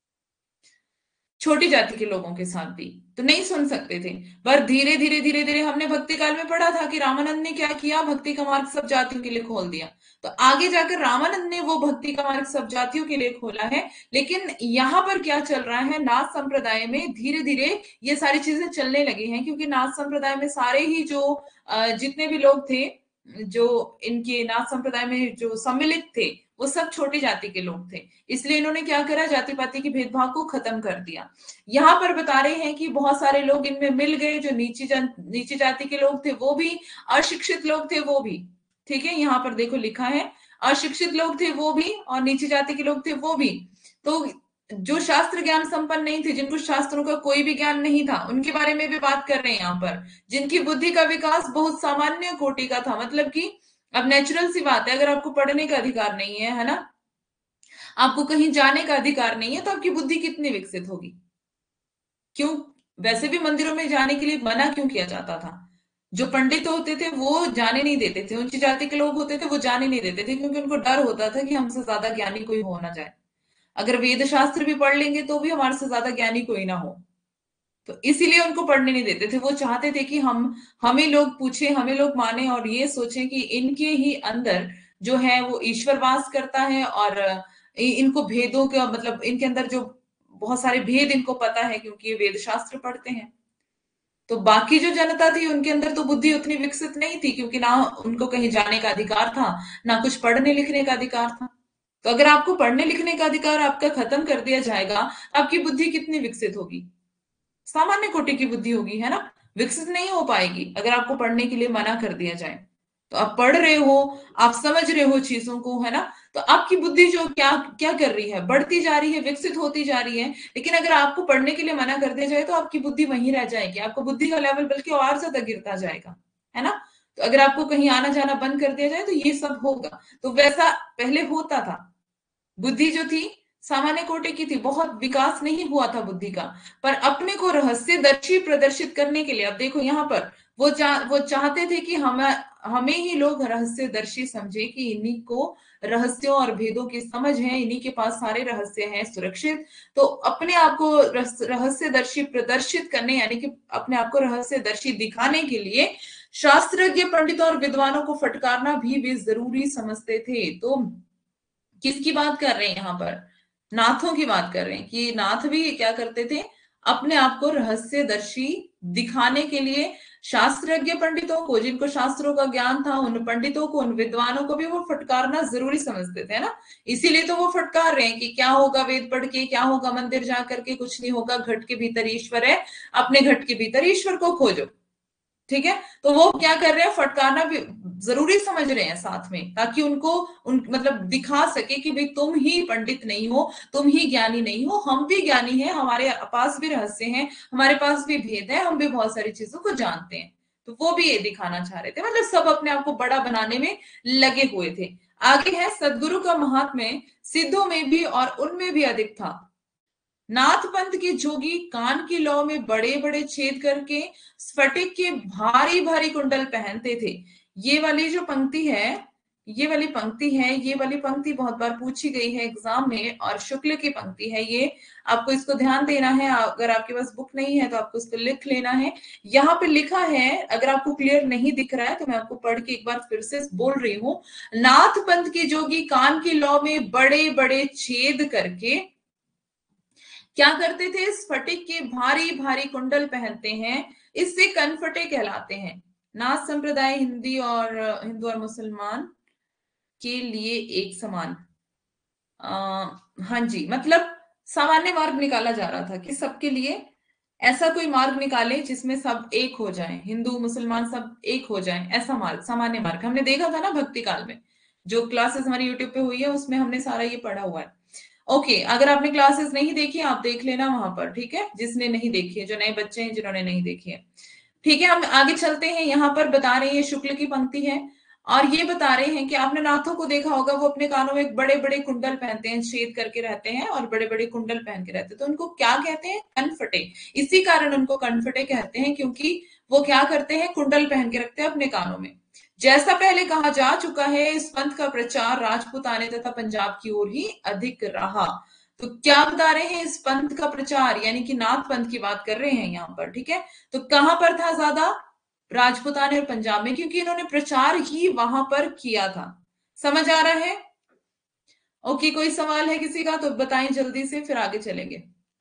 छोटी जाति के लोगों के साथ भी। तो नहीं सुन सकते थे। पर धीरे धीरे धीरे धीरे हमने भक्ति काल में पढ़ा था कि रामानंद ने क्या किया, भक्ति का मार्ग सब जातियों के लिए खोल दिया। तो आगे जाकर रामानंद ने वो भक्ति का मार्ग सब जातियों के लिए खोला है। लेकिन यहाँ पर क्या चल रहा है, नाथ संप्रदाय में धीरे धीरे ये सारी चीजें चलने लगी हैं, क्योंकि नाथ संप्रदाय में सारे ही जो जितने भी लोग थे, जो इनके नाथ संप्रदाय में जो सम्मिलित थे, वो सब छोटी जाति के लोग थे। इसलिए इन्होंने क्या करा, जाति पाति के भेदभाव को खत्म कर दिया। यहाँ पर बता रहे हैं कि बहुत सारे लोग इनमें मिल गए, जो नीची जन नीची जाति के लोग थे वो भी, अशिक्षित लोग थे वो भी। ठीक है, यहाँ पर देखो लिखा है अशिक्षित लोग थे वो भी और नीची जाति के लोग थे वो भी। तो जो शास्त्र ज्ञान संपन्न नहीं थे, जिनको शास्त्रों का कोई भी ज्ञान नहीं था, उनके बारे में भी बात कर रहे हैं यहाँ पर। जिनकी बुद्धि का विकास बहुत सामान्य कोटि का था, मतलब कि अब नेचुरल सी बात है, अगर आपको पढ़ने का अधिकार नहीं है, है ना, आपको कहीं जाने का अधिकार नहीं है, तो आपकी बुद्धि कितनी विकसित होगी। क्यों, वैसे भी मंदिरों में जाने के लिए मना क्यों किया जाता था। जो पंडित होते थे वो जाने नहीं देते थे, ऊंची जाति के लोग होते थे वो जाने नहीं देते थे, क्योंकि उनको डर होता था कि हमसे ज्यादा ज्ञानी कोई हो ना जाए। अगर वेद शास्त्र भी पढ़ लेंगे तो भी हमारे से ज्यादा ज्ञानी कोई ना हो, तो इसीलिए उनको पढ़ने नहीं देते थे। वो चाहते थे कि हम हमें लोग पूछे, हमें लोग माने, और ये सोचें कि इनके ही अंदर जो है वो ईश्वर वास करता है, और इनको भेदों का मतलब इनके अंदर जो बहुत सारे भेद इनको पता है, क्योंकि ये वेद शास्त्र पढ़ते हैं। तो बाकी जो जनता थी उनके अंदर तो बुद्धि उतनी विकसित नहीं थी, क्योंकि ना उनको कहीं जाने का अधिकार था, ना कुछ पढ़ने लिखने का अधिकार था। तो अगर आपको पढ़ने लिखने का अधिकार आपका खत्म कर दिया जाएगा, आपकी बुद्धि कितनी विकसित होगी, सामान्य कोटि की बुद्धि होगी, है ना, विकसित नहीं हो पाएगी अगर आपको पढ़ने के लिए मना कर दिया जाए। तो आप पढ़ रहे हो, आप समझ रहे हो चीजों को, है ना, तो आपकी बुद्धि जो क्या क्या कर रही है, बढ़ती जा रही है, विकसित होती जा रही है। लेकिन अगर आपको पढ़ने के लिए मना कर दिया जाए तो आपकी बुद्धि वहीं रह जाएगी, आपको बुद्धि का लेवल बल्कि और ज्यादा गिरता जाएगा, है ना। तो अगर आपको कहीं आना जाना बंद कर दिया जाए तो ये सब होगा। तो वैसा पहले होता था। बुद्धि जो थी सामान्य कोटि की थी, बहुत विकास नहीं हुआ था बुद्धि का। पर अपने को रहस्यदर्शी प्रदर्शित करने के लिए, अब देखो यहाँ पर वो चाह वो चाहते थे कि हम हमें ही लोग रहस्यदर्शी समझे, कि इन्हीं को रहस्यों और भेदों की समझ है, इन्हीं के पास सारे रहस्य हैं सुरक्षित। तो अपने आप को रहस्यदर्शी प्रदर्शित करने, यानी कि अपने आप को रहस्यदर्शी दिखाने के लिए शास्त्रज्ञ पंडितों और विद्वानों को फटकारना भी वे जरूरी समझते थे। तो किसकी बात कर रहे हैं यहाँ पर? नाथों की बात कर रहे हैं कि नाथ भी क्या करते थे, अपने आप को रहस्यदर्शी दिखाने के लिए शास्त्रज्ञ पंडितों को, जिनको शास्त्रों का ज्ञान था, उन पंडितों को, उन विद्वानों को भी वो फटकारना जरूरी समझते थे ना। इसीलिए तो वो फटकार रहे हैं कि क्या होगा वेद पढ़ के, क्या होगा मंदिर जा करके, कुछ नहीं होगा, घट के भीतर ईश्वर है, अपने घट के भीतर ईश्वर को खोजो। ठीक है, तो वो क्या कर रहे हैं, फटकारना भी जरूरी समझ रहे हैं साथ में, ताकि उनको उन मतलब दिखा सके कि भाई तुम ही पंडित नहीं हो, तुम ही ज्ञानी नहीं हो, हम भी ज्ञानी हैं, हमारे पास भी रहस्य हैं, हमारे पास भी भेद है, हम भी बहुत सारी चीजों को जानते हैं। तो वो भी ये दिखाना चाह रहे थे, मतलब सब अपने आप को बड़ा बनाने में लगे हुए थे। आगे है, सदगुरु का महात्म्य सिद्धों में भी और उनमें भी अधिक था। नाथ पंथ के जोगी कान की लौ में बड़े बड़े छेद करके स्फटिक के भारी भारी कुंडल पहनते थे। ये वाली जो पंक्ति है, ये वाली पंक्ति है, ये वाली पंक्ति बहुत बार पूछी गई है एग्जाम में, और शुक्ल की पंक्ति है ये। आपको इसको ध्यान देना है, अगर आपके पास बुक नहीं है तो आपको इसको लिख लेना है। यहाँ पे लिखा है, अगर आपको क्लियर नहीं दिख रहा है तो मैं आपको पढ़ के एक बार फिर से बोल रही हूँ। नाथ पंथ के जोगी कान की लौ में बड़े बड़े छेद करके क्या करते थे, स्फटिक के भारी भारी कुंडल पहनते हैं, इससे कनफटे कहलाते हैं। नाथ संप्रदाय हिंदी और हिंदू और मुसलमान के लिए एक समान, आ, हाँ जी, मतलब सामान्य मार्ग निकाला जा रहा था कि सबके लिए ऐसा कोई मार्ग निकाले जिसमें सब एक हो जाएं, हिंदू मुसलमान सब एक हो जाएं, ऐसा मार्ग, सामान्य मार्ग। हमने देखा था ना भक्ति काल में, जो क्लासेस हमारी यूट्यूब पे हुई है उसमें हमने सारा ये पढ़ा हुआ है। ओके okay, अगर आपने क्लासेस नहीं देखी आप देख लेना वहां पर, ठीक है, जिसने नहीं देखी है, जो नए बच्चे हैं जिन्होंने नहीं देखी है। ठीक है, हम आगे चलते हैं। यहाँ पर बता रहे हैं, शुक्ल की पंक्ति है और ये बता रहे हैं कि आपने नाथों को देखा होगा, वो अपने कानों में बड़े बड़े कुंडल पहनते हैं, छेद करके रहते हैं और बड़े बड़े कुंडल पहन के रहते हैं, तो उनको क्या कहते हैं, कनफटे। इसी कारण उनको कनफटे कहते हैं, क्योंकि वो क्या करते हैं, कुंडल पहन के रखते हैं अपने कानों में। जैसा पहले कहा जा चुका है, इस पंथ का प्रचार राजपूताने तथा पंजाब की ओर ही अधिक रहा। तो क्या बता रहे हैं, इस पंथ का प्रचार, यानी कि नाथ पंथ की बात कर रहे हैं यहाँ पर, ठीक है। तो कहां पर था ज्यादा, राजपूताने और पंजाब में, क्योंकि इन्होंने प्रचार ही वहां पर किया था। समझ आ रहा है? ओके, कोई सवाल है किसी का तो बताएं जल्दी से, फिर आगे चलेंगे।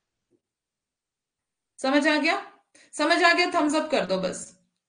समझ आ गया? समझ आ गया, थम्स अप कर दो बस।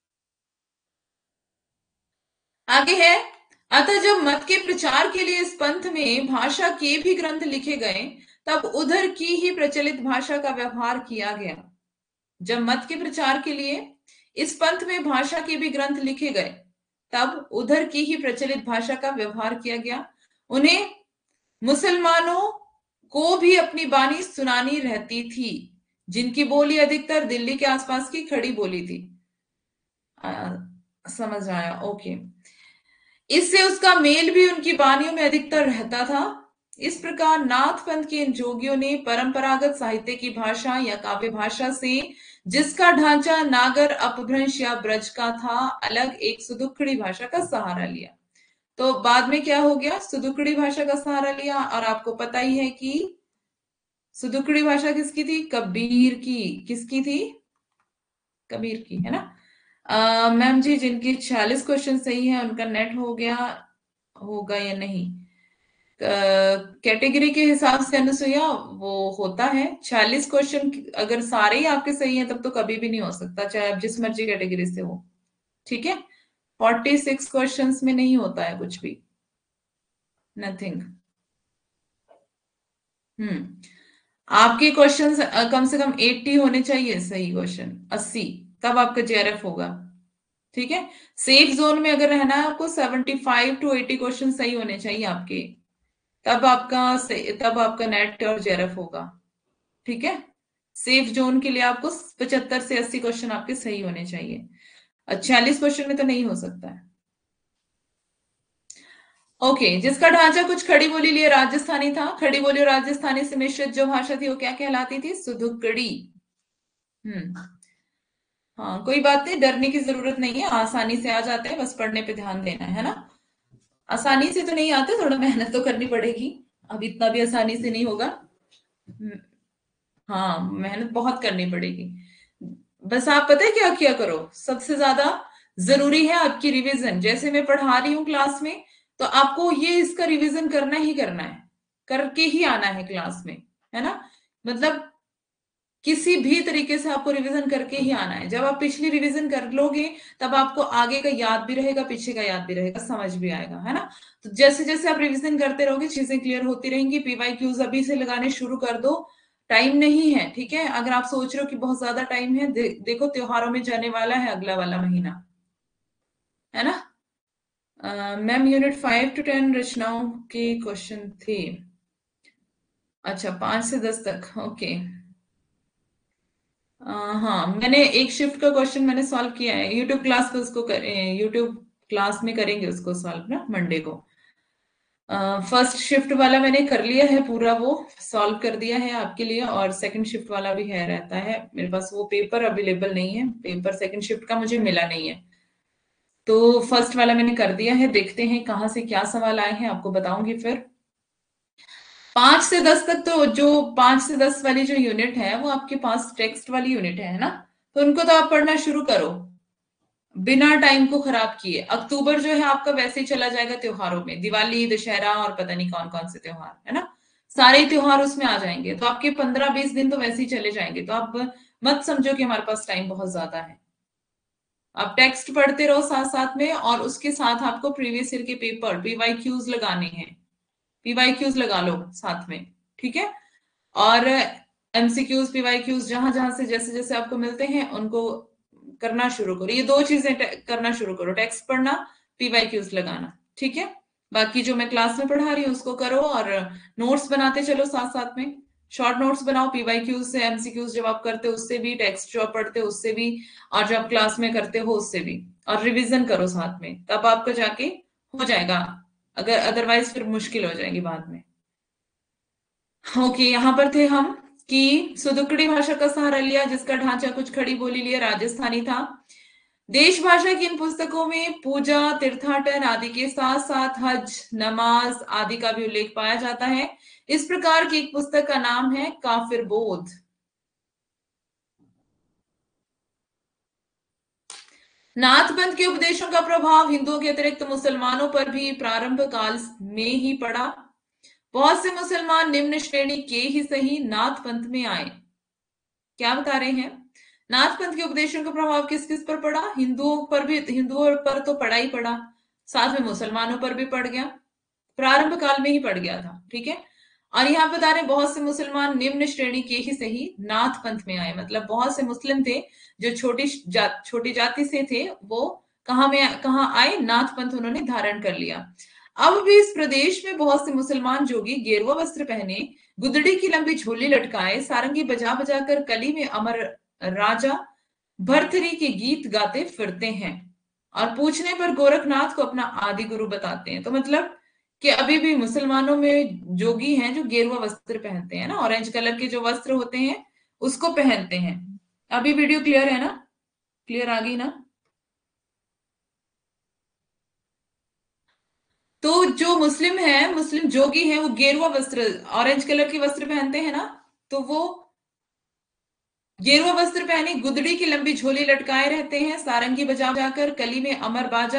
आगे है, अतः जब मत के प्रचार के लिए इस पंथ में भाषा के भी ग्रंथ लिखे गए, तब उधर की ही प्रचलित भाषा का व्यवहार किया गया। जब मत के प्रचार के लिए इस पंथ में भाषा के भी ग्रंथ लिखे गए, तब उधर की ही प्रचलित भाषा का व्यवहार किया गया। उन्हें मुसलमानों को भी अपनी बानी सुनानी रहती थी, जिनकी बोली अधिकतर दिल्ली के आसपास की खड़ी बोली थी। आ, समझ आया, ओके। इससे उसका मेल भी उनकी बानियों में अधिकतर रहता था। इस प्रकार नाथ पंथ के इन जोगियों ने परंपरागत साहित्य की भाषा या काव्य भाषा से, जिसका ढांचा नागर अपभ्रंश या ब्रज का था, अलग एक सुदुखड़ी भाषा का सहारा लिया। तो बाद में क्या हो गया, सुदुखड़ी भाषा का सहारा लिया। और आपको पता ही है कि सुदुखड़ी भाषा किसकी थी, कबीर की। किसकी थी, कबीर की, है ना। मैम जी, जिनकी छियालीस क्वेश्चन सही है उनका नेट हो गया होगा या नहीं, कैटेगरी के हिसाब से अनुसुईया वो होता है। छियालीस क्वेश्चन अगर सारे ही आपके सही हैं तब तो कभी भी नहीं हो सकता, चाहे आप जिस मर्जी कैटेगरी से हो, ठीक है। फोर्टी सिक्स क्वेश्चन में नहीं होता है कुछ भी, नथिंग। हम्म आपके क्वेश्चन कम से कम अस्सी होने चाहिए, सही क्वेश्चन अस्सी, तब आपका जेआरएफ होगा, ठीक है। सेफ जोन में अगर रहना है आपको पचहत्तर टू अस्सी क्वेश्चन सही होने चाहिए आपके, तब आपका तब आपका नेट और जेआरएफ होगा, ठीक है। सेफ जोन के लिए आपको पचहत्तर से अस्सी क्वेश्चन आपके सही होने चाहिए। छियालीस क्वेश्चन में तो नहीं हो सकता है। ओके okay, जिसका ढांचा कुछ खड़ी बोली लिए राजस्थानी था। खड़ी बोली और राजस्थानी से मिश्रित जो भाषा थी वो क्या कहलाती थी? सुधुकड़ी। हम्म हाँ, कोई बात नहीं, डरने की जरूरत नहीं है, आसानी से आ जाते हैं, बस पढ़ने पे ध्यान देना है ना। आसानी से तो नहीं आते, थोड़ा मेहनत तो करनी पड़ेगी। अब इतना भी आसानी से नहीं होगा। हम्म, हाँ, मेहनत बहुत करनी पड़ेगी। बस आप पता है क्या किया करो, सबसे ज्यादा जरूरी है आपकी रिवीजन। जैसे मैं पढ़ा रही हूँ क्लास में, तो आपको ये इसका रिवीजन करना ही करना है, करके ही आना है क्लास में, है ना। मतलब किसी भी तरीके से आपको रिवीजन करके ही आना है। जब आप पिछली रिवीजन कर लोगे, तब आपको आगे का याद भी रहेगा, पीछे का याद भी रहेगा, समझ भी आएगा, है ना। तो जैसे जैसे आप रिवीजन करते रहोगे, चीजें क्लियर होती रहेंगी। पीवाई क्यूज अभी से लगाने शुरू कर दो, टाइम नहीं है, ठीक है। अगर आप सोच रहे हो कि बहुत ज्यादा टाइम है, दे, देखो त्योहारों में जाने वाला है अगला वाला महीना, है ना। Ma'am unit five two ten रचनाओं के क्वेश्चन थे। अच्छा, पांच से दस तक, ओके। अ, हाँ, मैंने एक शिफ्ट का क्वेश्चन मैंने सॉल्व किया है यूट्यूब क्लास पे, उसको करें, यूट्यूब क्लास में करेंगे उसको सॉल्व ना मंडे को। फर्स्ट शिफ्ट वाला मैंने कर लिया है पूरा, वो सॉल्व कर दिया है आपके लिए, और सेकंड शिफ्ट वाला भी है, रहता है मेरे पास। वो पेपर अवेलेबल नहीं है, पेपर सेकंड शिफ्ट का मुझे मिला नहीं है, तो फर्स्ट वाला मैंने कर दिया है। देखते हैं कहाँ से क्या सवाल आए हैं, आपको बताऊंगी फिर। पांच से दस तक तो, जो पांच से दस वाली जो यूनिट है वो आपके पास टेक्स्ट वाली यूनिट है ना, तो उनको तो आप पढ़ना शुरू करो बिना टाइम को खराब किए। अक्टूबर जो है आपका वैसे ही चला जाएगा त्योहारों में, दिवाली, दशहरा और पता नहीं कौन कौन से त्योहार, है ना। सारे त्योहार उसमें आ जाएंगे, तो आपके पंद्रह बीस दिन तो वैसे ही चले जाएंगे। तो आप मत समझो कि हमारे पास टाइम बहुत ज्यादा है। आप टेक्स्ट पढ़ते रहो साथ साथ में, और उसके साथ आपको प्रीवियस ईयर के पेपर पीवाई क्यूज लगाने हैं, पीवाई क्यूज लगा लो साथ में, ठीक है। और एमसीक्यूज, पीवाई क्यूज जहां जहां से जैसे जैसे आपको मिलते हैं उनको करना शुरू करो। ये दो चीजें करना शुरू करो, टेक्स्ट पढ़ना, पीवाई क्यूज लगाना, ठीक है। बाकी जो मैं क्लास में पढ़ा रही हूँ उसको करो, और नोट्स बनाते चलो साथ साथ में। शॉर्ट नोट्स बनाओ पीवाई क्यूज से, एमसीक्यूज जब आप करते हो उससे भी, टेक्स्ट जो आप पढ़ते हो उससे भी, और जब क्लास में करते हो उससे भी, और रिविजन करो साथ में, तब आपका जाके हो जाएगा। अगर अदरवाइज फिर मुश्किल हो जाएगी बाद में। ओके, यहाँ पर थे हम कि सुदुकड़ी भाषा का सहारा लिया, जिसका ढांचा कुछ खड़ी बोली लिया राजस्थानी था। देश भाषा की इन पुस्तकों में पूजा, तीर्थाटन आदि के साथ साथ हज, नमाज आदि का भी उल्लेख पाया जाता है। इस प्रकार की एक पुस्तक का नाम है काफिर बोध। नाथपंथ के उपदेशों का प्रभाव हिंदुओं के अतिरिक्त मुसलमानों पर भी प्रारंभ काल में ही पड़ा। बहुत से मुसलमान निम्न श्रेणी के ही सही नाथ पंथ में आए। क्या बता रहे हैं? नाथ पंथ के उपदेशों का प्रभाव किस किस पर पड़ा? हिंदुओं पर भी, हिंदुओं पर तो पड़ा ही पड़ा, साथ में मुसलमानों पर भी पड़ गया, प्रारंभ काल में ही पड़ गया था, ठीक है। और यहाँ बता रहे बहुत से मुसलमान निम्न श्रेणी के ही सही नाथ पंथ में आए, मतलब बहुत से मुस्लिम थे जो छोटी जा, छोटी जाति से थे, वो कहा में कहा आए, नाथ पंथ उन्होंने धारण कर लिया। अब भी इस प्रदेश में बहुत से मुसलमान जोगी गेरुआ वस्त्र पहने, गुदड़ी की लंबी झोली लटकाए, सारंगी बजा बजा कर कली में अमर राजा भरथरी के गीत गाते फिरते हैं, और पूछने पर गोरखनाथ को अपना आदि गुरु बताते हैं। तो मतलब कि अभी भी मुसलमानों में जोगी हैं जो गेरुआ वस्त्र पहनते हैं ना, ऑरेंज कलर के जो वस्त्र होते हैं उसको पहनते हैं। अभी वीडियो क्लियर है ना? क्लियर आ गई ना? तो जो मुस्लिम है, मुस्लिम जोगी है, वो गेरुआ वस्त्र, ऑरेंज कलर के वस्त्र पहनते हैं ना, तो वो गेरुआ वस्त्र पहने, गुदड़ी की लंबी झोली लटकाए रहते हैं, सारंगी बजा बजाकर कली में अमर बाजा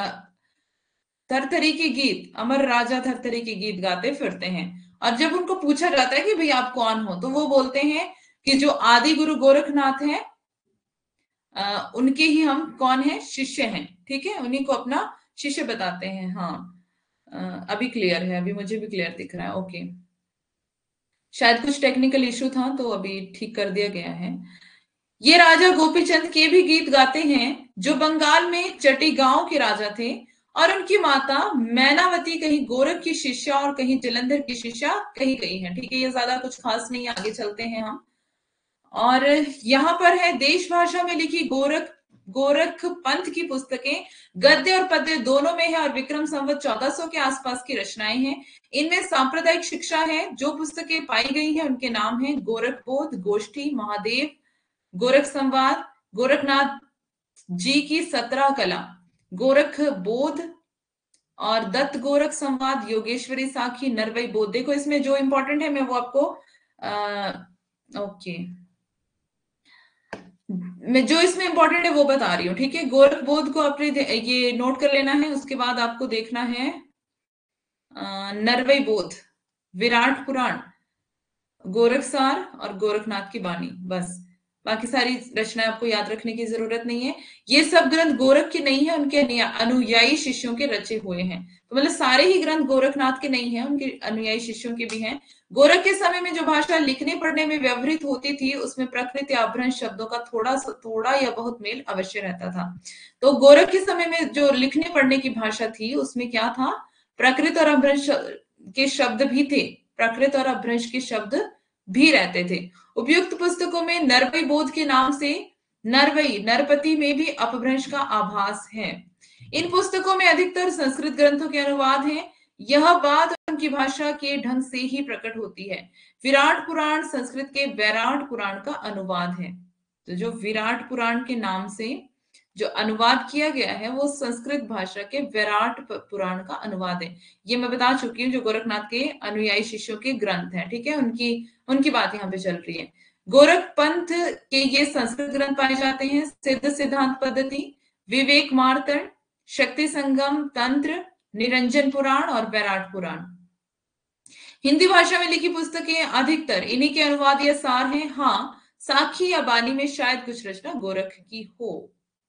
थरथरी के गीत, अमर राजा थरथरी के गीत गाते फिरते हैं। और जब उनको पूछा जाता है कि भाई आप कौन हो, तो वो बोलते हैं कि जो आदि गुरु गोरखनाथ हैं, अ, उनके ही हम कौन है, शिष्य हैं, ठीक है, उन्हीं को अपना शिष्य बताते हैं। हाँ, अ, अभी क्लियर है, अभी मुझे भी क्लियर दिख रहा है, ओके। शायद कुछ टेक्निकल इशू था तो अभी ठीक कर दिया गया है। ये राजा गोपीचंद के भी गीत गाते हैं, जो बंगाल में चटी गांव के राजा थे, और उनकी माता मैनावती कहीं गोरख की शिष्या और कहीं जलंधर की शिष्या कहीं कहीं है, ठीक है। ये ज्यादा कुछ खास नहीं है, आगे चलते हैं हम। और यहाँ पर है देश भाषा में लिखी गोरख गोरख पंथ की पुस्तकें गद्य और पद्य दोनों में है और विक्रम संवत चौदह सौ के आसपास की रचनाएं हैं। इनमें सांप्रदायिक शिक्षा है। जो पुस्तकें पाई गई हैं उनके नाम हैं गोरख बोध, गोष्ठी, महादेव, गोरख संवाद, गोरखनाथ जी की सत्रह कला, गोरख बोध और दत्त गोरख संवाद, योगेश्वरी साखी, नरवई बोध। देखो इसमें जो इंपॉर्टेंट है मैं वो आपको आ, ओके मैं जो इसमें इंपॉर्टेंट है वो बता रही हूँ, ठीक है। गोरख बोध को आपने ये नोट कर लेना है। उसके बाद आपको देखना है नरवई बोध, विराट पुराण, गोरखसार और गोरखनाथ की बानी। बस बाकी सारी रचनाएं आपको याद रखने की जरूरत नहीं है। ये सब ग्रंथ गोरख के नहीं है, उनके अनुयायी शिष्यों के रचे हुए हैं। तो मतलब सारे ही ग्रंथ गोरखनाथ के नहीं है, उनके अनुयायी शिष्यों के भी हैं। गोरख के समय में जो भाषा लिखने पढ़ने में व्यवहृत होती थी उसमें प्रकृत या अभ्रंश शब्दों का थोड़ा थोड़ा या बहुत मेल अवश्य रहता था। तो गोरख के समय में जो लिखने पढ़ने की भाषा थी उसमें क्या था, प्रकृत और अभ्रंश के शब्द भी थे, प्रकृत और अभ्रंश के शब्द भी रहते थे। उपयुक्त पुस्तकों में नरवई बोध के नाम से नरवई, नरपति में भी अपभ्रंश का आभास है। इन पुस्तकों में अधिकतर संस्कृत ग्रंथों के अनुवाद हैं। यह बात उनकी भाषा के ढंग से ही प्रकट होती है। विराट पुराण संस्कृत के वैराट पुराण का अनुवाद है। तो जो विराट पुराण के नाम से जो अनुवाद किया गया है वो संस्कृत भाषा के विराट पुराण का अनुवाद है। ये मैं बता चुकी हूँ, जो गोरखनाथ के अनुयायी शिष्यों के ग्रंथ हैं, ठीक है, उनकी उनकी बात यहाँ पे चल रही है। गोरख पंथ के ये संस्कृत ग्रंथ पाए जाते हैं। सिद्ध सिद्धांत पद्धति, विवेक मार्तंड, शक्ति संगम तंत्र, निरंजन पुराण और वैराट पुराण। हिंदी भाषा में लिखी पुस्तकें अधिकतर इन्हीं के अनुवाद या सार हैं। हाँ, साखी या बानी में शायद कुछ रचना गोरख की हो।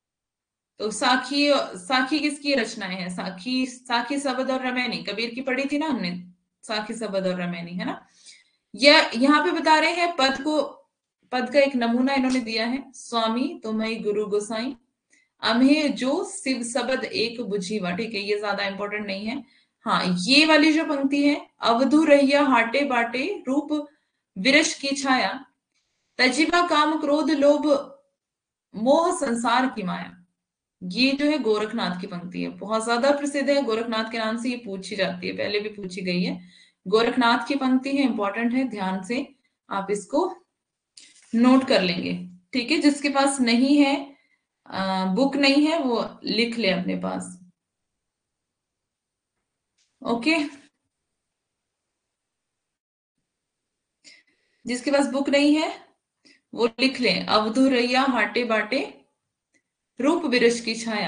तो साखी साखी किसकी रचनाएं हैं? साखी साखी सबद और रमैनी, कबीर की पढ़ी थी ना हमने, साखी सबद और रमैनी, है ना। यह यहाँ पे बता रहे हैं पद को, पद का एक नमूना इन्होंने दिया है। स्वामी तुम्हें गुरु गोसाई, अम्हे जो शिव सबद एक बुझीवा। ठीक है, ये ज्यादा इंपॉर्टेंट नहीं है। हाँ, ये वाली जो पंक्ति है, अवधु रहिया हाटे बाटे, रूप विरश की छाया, तजीबा काम क्रोध लोभ मोह संसार की माया। ये जो है गोरखनाथ की पंक्ति है, बहुत ज्यादा प्रसिद्ध है। गोरखनाथ के नाम से ये पूछी जाती है, पहले भी पूछी गई है। गोरखनाथ की पंक्ति है, इंपॉर्टेंट है, ध्यान से आप इसको नोट कर लेंगे, ठीक है। जिसके पास नहीं है, आ, बुक नहीं है, वो लिख ले अपने पास, ओके। जिसके पास बुक नहीं है वो लिख ले, अवधु रैया हाटे बाटे, रूप विरश की छाया,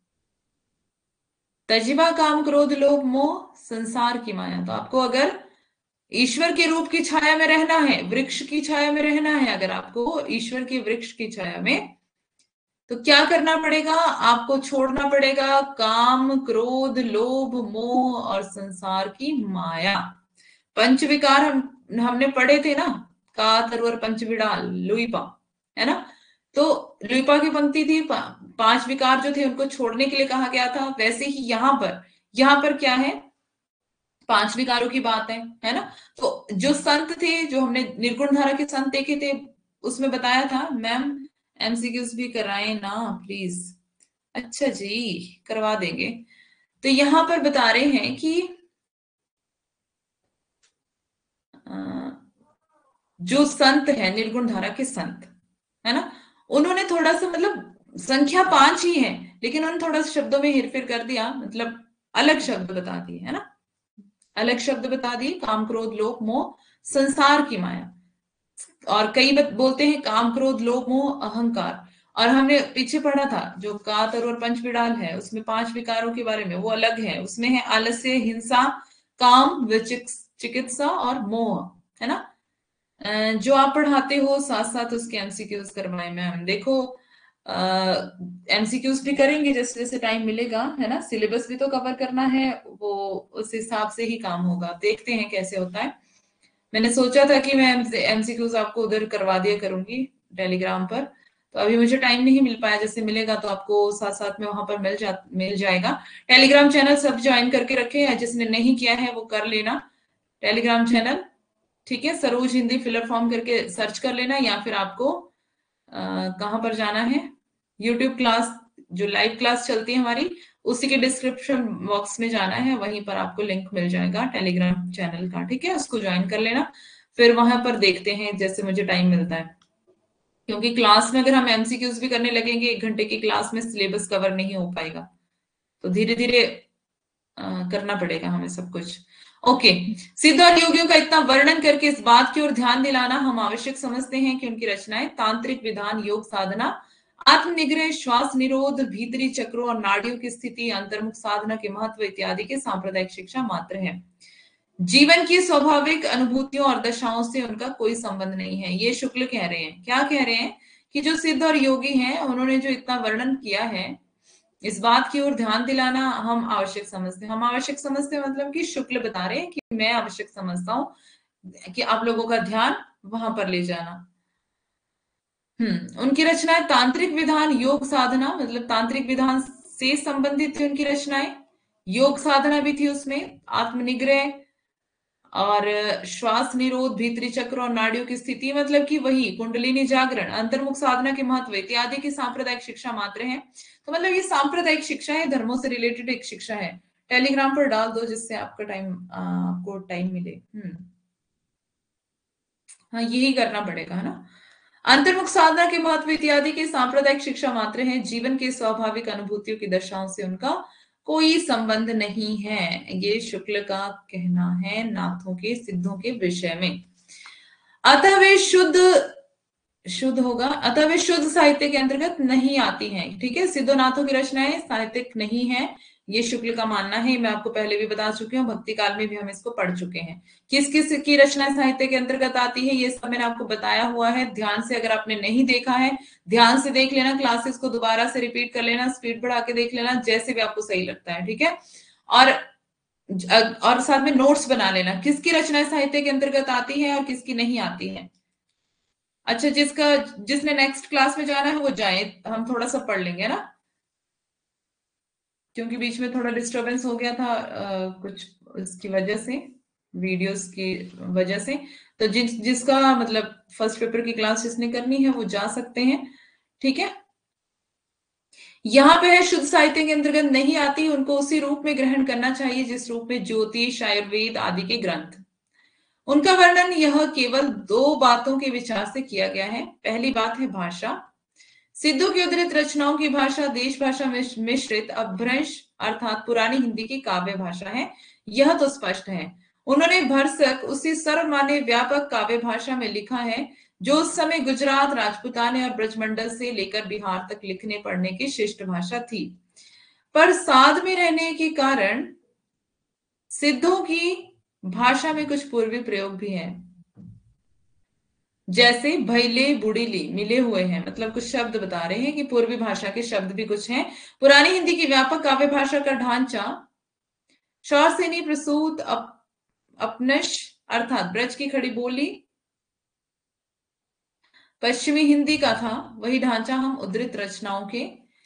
तजिबा काम क्रोध लोभ मोह संसार की माया। तो आपको अगर ईश्वर के रूप की छाया में रहना है, वृक्ष की छाया में रहना है, अगर आपको ईश्वर के वृक्ष की छाया में, तो क्या करना पड़ेगा? आपको छोड़ना पड़ेगा काम क्रोध लोभ मोह और संसार की माया। पंच विकार हम हमने पढ़े थे ना, का तरवर पंच विडाल लुईपा, है ना। तो लुईपा की पंक्ति थी, पा, पांच विकार जो थे उनको छोड़ने के लिए कहा गया था। वैसे ही यहाँ पर यहाँ पर क्या है, पांच विकारों की बात है, है ना। तो जो संत थे, जो हमने निर्गुण धारा के संत देखे थे, उसमें बताया था, मैम एमसीक्यूज भी कराएं ना प्लीज। अच्छा जी, करवा देंगे। तो यहां पर बता रहे हैं कि जो संत है, निर्गुण धारा के संत, है ना, उन्होंने थोड़ा सा, मतलब संख्या पांच ही है लेकिन उन्होंने थोड़ा सा शब्दों में हेरफेर कर दिया, मतलब अलग शब्द बता दिए, है ना, अलग शब्द बता दिए, काम क्रोध लोभ मोह संसार की माया। और कई बात बोलते हैं काम क्रोध लोभ मोह अहंकार। और हमने पीछे पढ़ा था जो का तरवर पंच विडाल है, उसमें पांच विकारों के बारे में, वो अलग है। उसमें है आलस्य, हिंसा, काम, चिकित्सा और मोह, है ना। जो आप पढ़ाते हो साथ साथ उसके एमसीक्यूज करवाए मैम। देखो एमसीक्यूज भी करेंगे जैसे जैसे टाइम मिलेगा, है ना। सिलेबस भी तो कवर करना है, वो उस हिसाब से ही काम होगा। देखते हैं कैसे होता है। मैंने सोचा था कि मैं एमसीक्यूज आपको उधर करवा दिया करूंगी टेलीग्राम पर, तो अभी मुझे टाइम नहीं मिल पाया। जैसे मिलेगा तो आपको साथ साथ में वहां पर मिल जा मिल जाएगा। टेलीग्राम चैनल सब ज्वाइन करके रखे हैं, जिसने नहीं किया है वो कर लेना टेलीग्राम चैनल, ठीक है। सरोज हिंदी फिलर फॉर्म करके सर्च कर लेना, या फिर आपको कहाँ पर जाना है, यूट्यूब क्लास जो लाइव क्लास चलती है हमारी, उसी के डिस्क्रिप्शन बॉक्स में जाना है, वहीं पर आपको लिंक मिल जाएगा टेलीग्राम चैनल का, ठीक है, उसको ज्वाइन कर लेना। फिर वहां पर देखते हैं जैसे मुझे टाइम मिलता है, क्योंकि क्लास में अगर हम एमसीक्यूज भी करने लगेंगे एक घंटे की क्लास में सिलेबस कवर नहीं हो पाएगा, तो धीरे धीरे करना पड़ेगा हमें सब कुछ। ओके, सिद्ध और योगियों का इतना वर्णन करके इस बात की ओर ध्यान दिलाना हम आवश्यक समझते हैं कि उनकी रचनाएं तांत्रिक विधान, योग साधना, आत्मनिग्रह, श्वास निरोध, भीतरी चक्रों और नाड़ियों की स्थिति, अंतर्मुख साधना के महत्व इत्यादि के सांप्रदायिक शिक्षा मात्र है। जीवन की स्वाभाविक अनुभूतियों और दशाओं से उनका कोई संबंध नहीं है। ये शुक्ल कह रहे हैं, क्या कह रहे हैं कि जो सिद्ध और योगी हैं उन्होंने जो इतना वर्णन किया है, इस बात की ओर ध्यान दिलाना हम आवश्यक समझते हैं। हम आवश्यक समझते हैं मतलब कि शुक्ल बता रहे हैं कि मैं आवश्यक समझता हूं कि आप लोगों का ध्यान वहां पर ले जाना। हम्म उनकी रचनाएं तांत्रिक विधान, योग साधना, मतलब तांत्रिक विधान से संबंधित थी उनकी रचनाएं, योग साधना भी थी उसमें, आत्मनिग्रह और श्वास निरोध, भीतरी चक्र और नाड़ियों की स्थिति, मतलब कि वही कुंडलिनी जागरण, अंतर्मुख साधना के महत्व इत्यादि की सांप्रदायिक शिक्षा मात्र है। तो मतलब ये सांप्रदायिक शिक्षा है, धर्मों से रिलेटेड एक शिक्षा है। टेलीग्राम पर डाल दो जिससे आपका टाइम आपको टाइम मिले। हम्म हाँ, यही करना पड़ेगा, है ना। अंतर्मुख साधना के महत्व इत्यादि की सांप्रदायिक शिक्षा मात्र है, जीवन की स्वाभाविक अनुभूतियों की दशाओं से उनका कोई संबंध नहीं है, ये शुक्ल का कहना है नाथों के, सिद्धों के विषय में। अतः वे शुद्ध शुद्ध होगा अतः वे शुद्ध साहित्य के अंतर्गत नहीं आती हैं, ठीक है। सिद्धोनाथों की रचनाएं साहित्यिक नहीं है, ये शुक्ल का मानना है। मैं आपको पहले भी बता चुकी हूँ, भक्ति काल में भी हम इसको पढ़ चुके हैं। किस किस की रचना साहित्य के अंतर्गत आती है ये सब मैंने आपको बताया हुआ है, ध्यान से अगर आपने नहीं देखा है ध्यान से देख लेना, क्लासेस को दोबारा से रिपीट कर लेना, स्पीड बढ़ा के देख लेना, जैसे भी आपको सही लगता है, ठीक है। और और साथ में नोट्स बना लेना, किसकी रचना साहित्य के अंतर्गत आती है और किसकी नहीं आती है। अच्छा, जिसका जिसने नेक्स्ट क्लास में जाना है वो जाए, हम थोड़ा सा पढ़ लेंगे ना, क्योंकि बीच में थोड़ा डिस्टरबेंस हो गया था आ, कुछ इसकी वजह से, वीडियोस की वजह से। तो जिस जिसका मतलब फर्स्ट पेपर की क्लास जिसने करनी है वो जा सकते हैं, ठीक है। यहाँ पे है शुद्ध साहित्य के अंतर्गत नहीं आती, उनको उसी रूप में ग्रहण करना चाहिए जिस रूप में ज्योतिष, आयुर्वेद आदि के ग्रंथ। उनका वर्णन यह केवल दो बातों के विचार से किया गया है। पहली बात है भाषा, सिद्धों की उद्धृत रचनाओं की भाषा देश भाषा मिश्रित अपभ्रंश अर्थात पुरानी हिंदी की काव्य भाषा है, यह तो स्पष्ट है। उन्होंने भरसक उसी सर्वमान्य व्यापक काव्य भाषा में लिखा है जो उस समय गुजरात, राजपुताने और ब्रजमंडल से लेकर बिहार तक लिखने पढ़ने की शिष्ट भाषा थी। पर साध में रहने के कारण सिद्धों की भाषा में कुछ पूर्वी प्रयोग भी हैं, जैसे भैले बुड़ीली मिले हुए हैं, मतलब कुछ शब्द बता रहे हैं कि पूर्वी भाषा के शब्द भी कुछ हैं। पुरानी हिंदी की व्यापक काव्य भाषा का ढांचा शौरसेनी प्रसूत अप, अपनश अर्थात ब्रज की खड़ी बोली पश्चिमी हिंदी का था, वही ढांचा हम उद्धृत रचनाओं के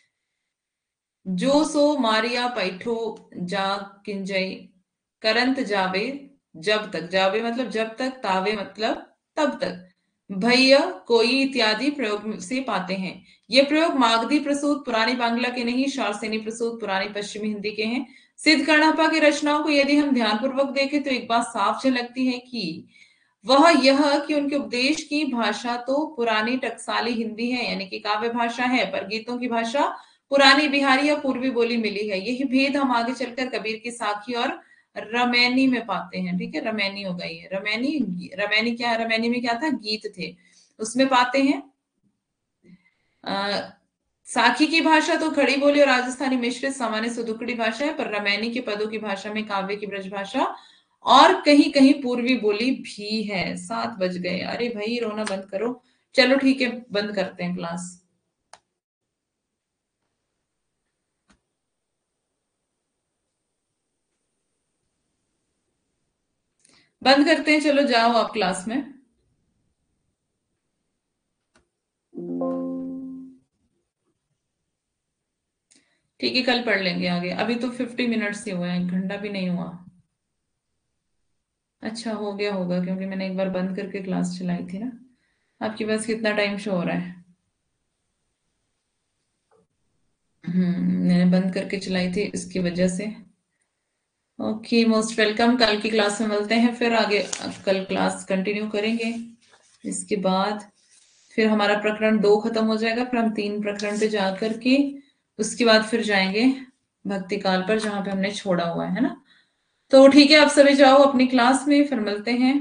जो सो मारिया पैठो जा किंजई करंत जावे, जब तक, जावे मतलब जब तक, तावे मतलब तब तक, भैया कोई इत्यादि प्रयोग से पाते हैं। ये प्रयोग मागधी प्रसूत पुरानी बांग्ला के नहीं, शौरसेनी प्रसूत पुरानी पश्चिमी हिंदी के हैं। सिद्ध कर्णप्पा की रचनाओं को यदि हम ध्यानपूर्वक देखें तो एक बात साफ झलकती है कि वह यह कि उनके उपदेश की भाषा तो पुरानी टकसाली हिंदी है यानी कि काव्य भाषा है, पर गीतों की भाषा पुरानी बिहारी या पूर्वी बोली मिली है। यही भेद हम आगे चलकर कबीर की साखी और रमैनी में पाते हैं, ठीक है। रमैनी हो गई है, रमैनी रमैनी क्या, रमैनी में क्या था, गीत थे, उसमें पाते हैं। आ, साखी की भाषा तो खड़ी बोली और राजस्थानी मिश्रित सामान्य सुदुकड़ी भाषा है, पर रमैनी के पदों की भाषा में काव्य की ब्रज भाषा और कहीं कहीं पूर्वी बोली भी है। सात बज गए, अरे भाई रोना बंद करो। चलो ठीक है, बंद करते हैं क्लास, बंद करते हैं, चलो जाओ आप क्लास में। ठीक है, कल पढ़ लेंगे आगे, अभी तो फिफ्टी मिनट्स ही हुए हैं, एक घंटा भी नहीं हुआ। अच्छा हो गया होगा क्योंकि मैंने एक बार बंद करके क्लास चलाई थी ना। आपके पास कितना टाइम शो हो रहा है? हम्म मैंने बंद करके चलाई थी इसकी वजह से। Okay, most welcome. कल की क्लास में मिलते हैं, फिर आगे कल क्लास कंटिन्यू करेंगे। इसके बाद फिर हमारा प्रकरण दो खत्म हो जाएगा, फिर हम तीन प्रकरण पे जा करके उसके बाद फिर जाएंगे भक्ति काल पर, जहां पे हमने छोड़ा हुआ है ना। तो ठीक है, आप सभी जाओ अपनी क्लास में, फिर मिलते हैं।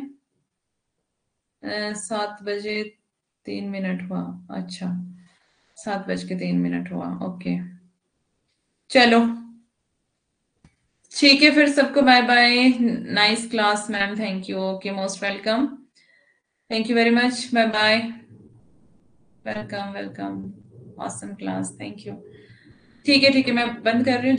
अ, सात बजे तीन मिनट हुआ। अच्छा, सात बज के तीन मिनट हुआ। ओके, चलो ठीक है, फिर सबको bye bye. Nice class ma'am, thank you. Okay, most welcome. Thank you very much, bye bye. Welcome welcome, awesome class, thank you. ठीक है ठीक है, मैं बंद कर रही हूँ।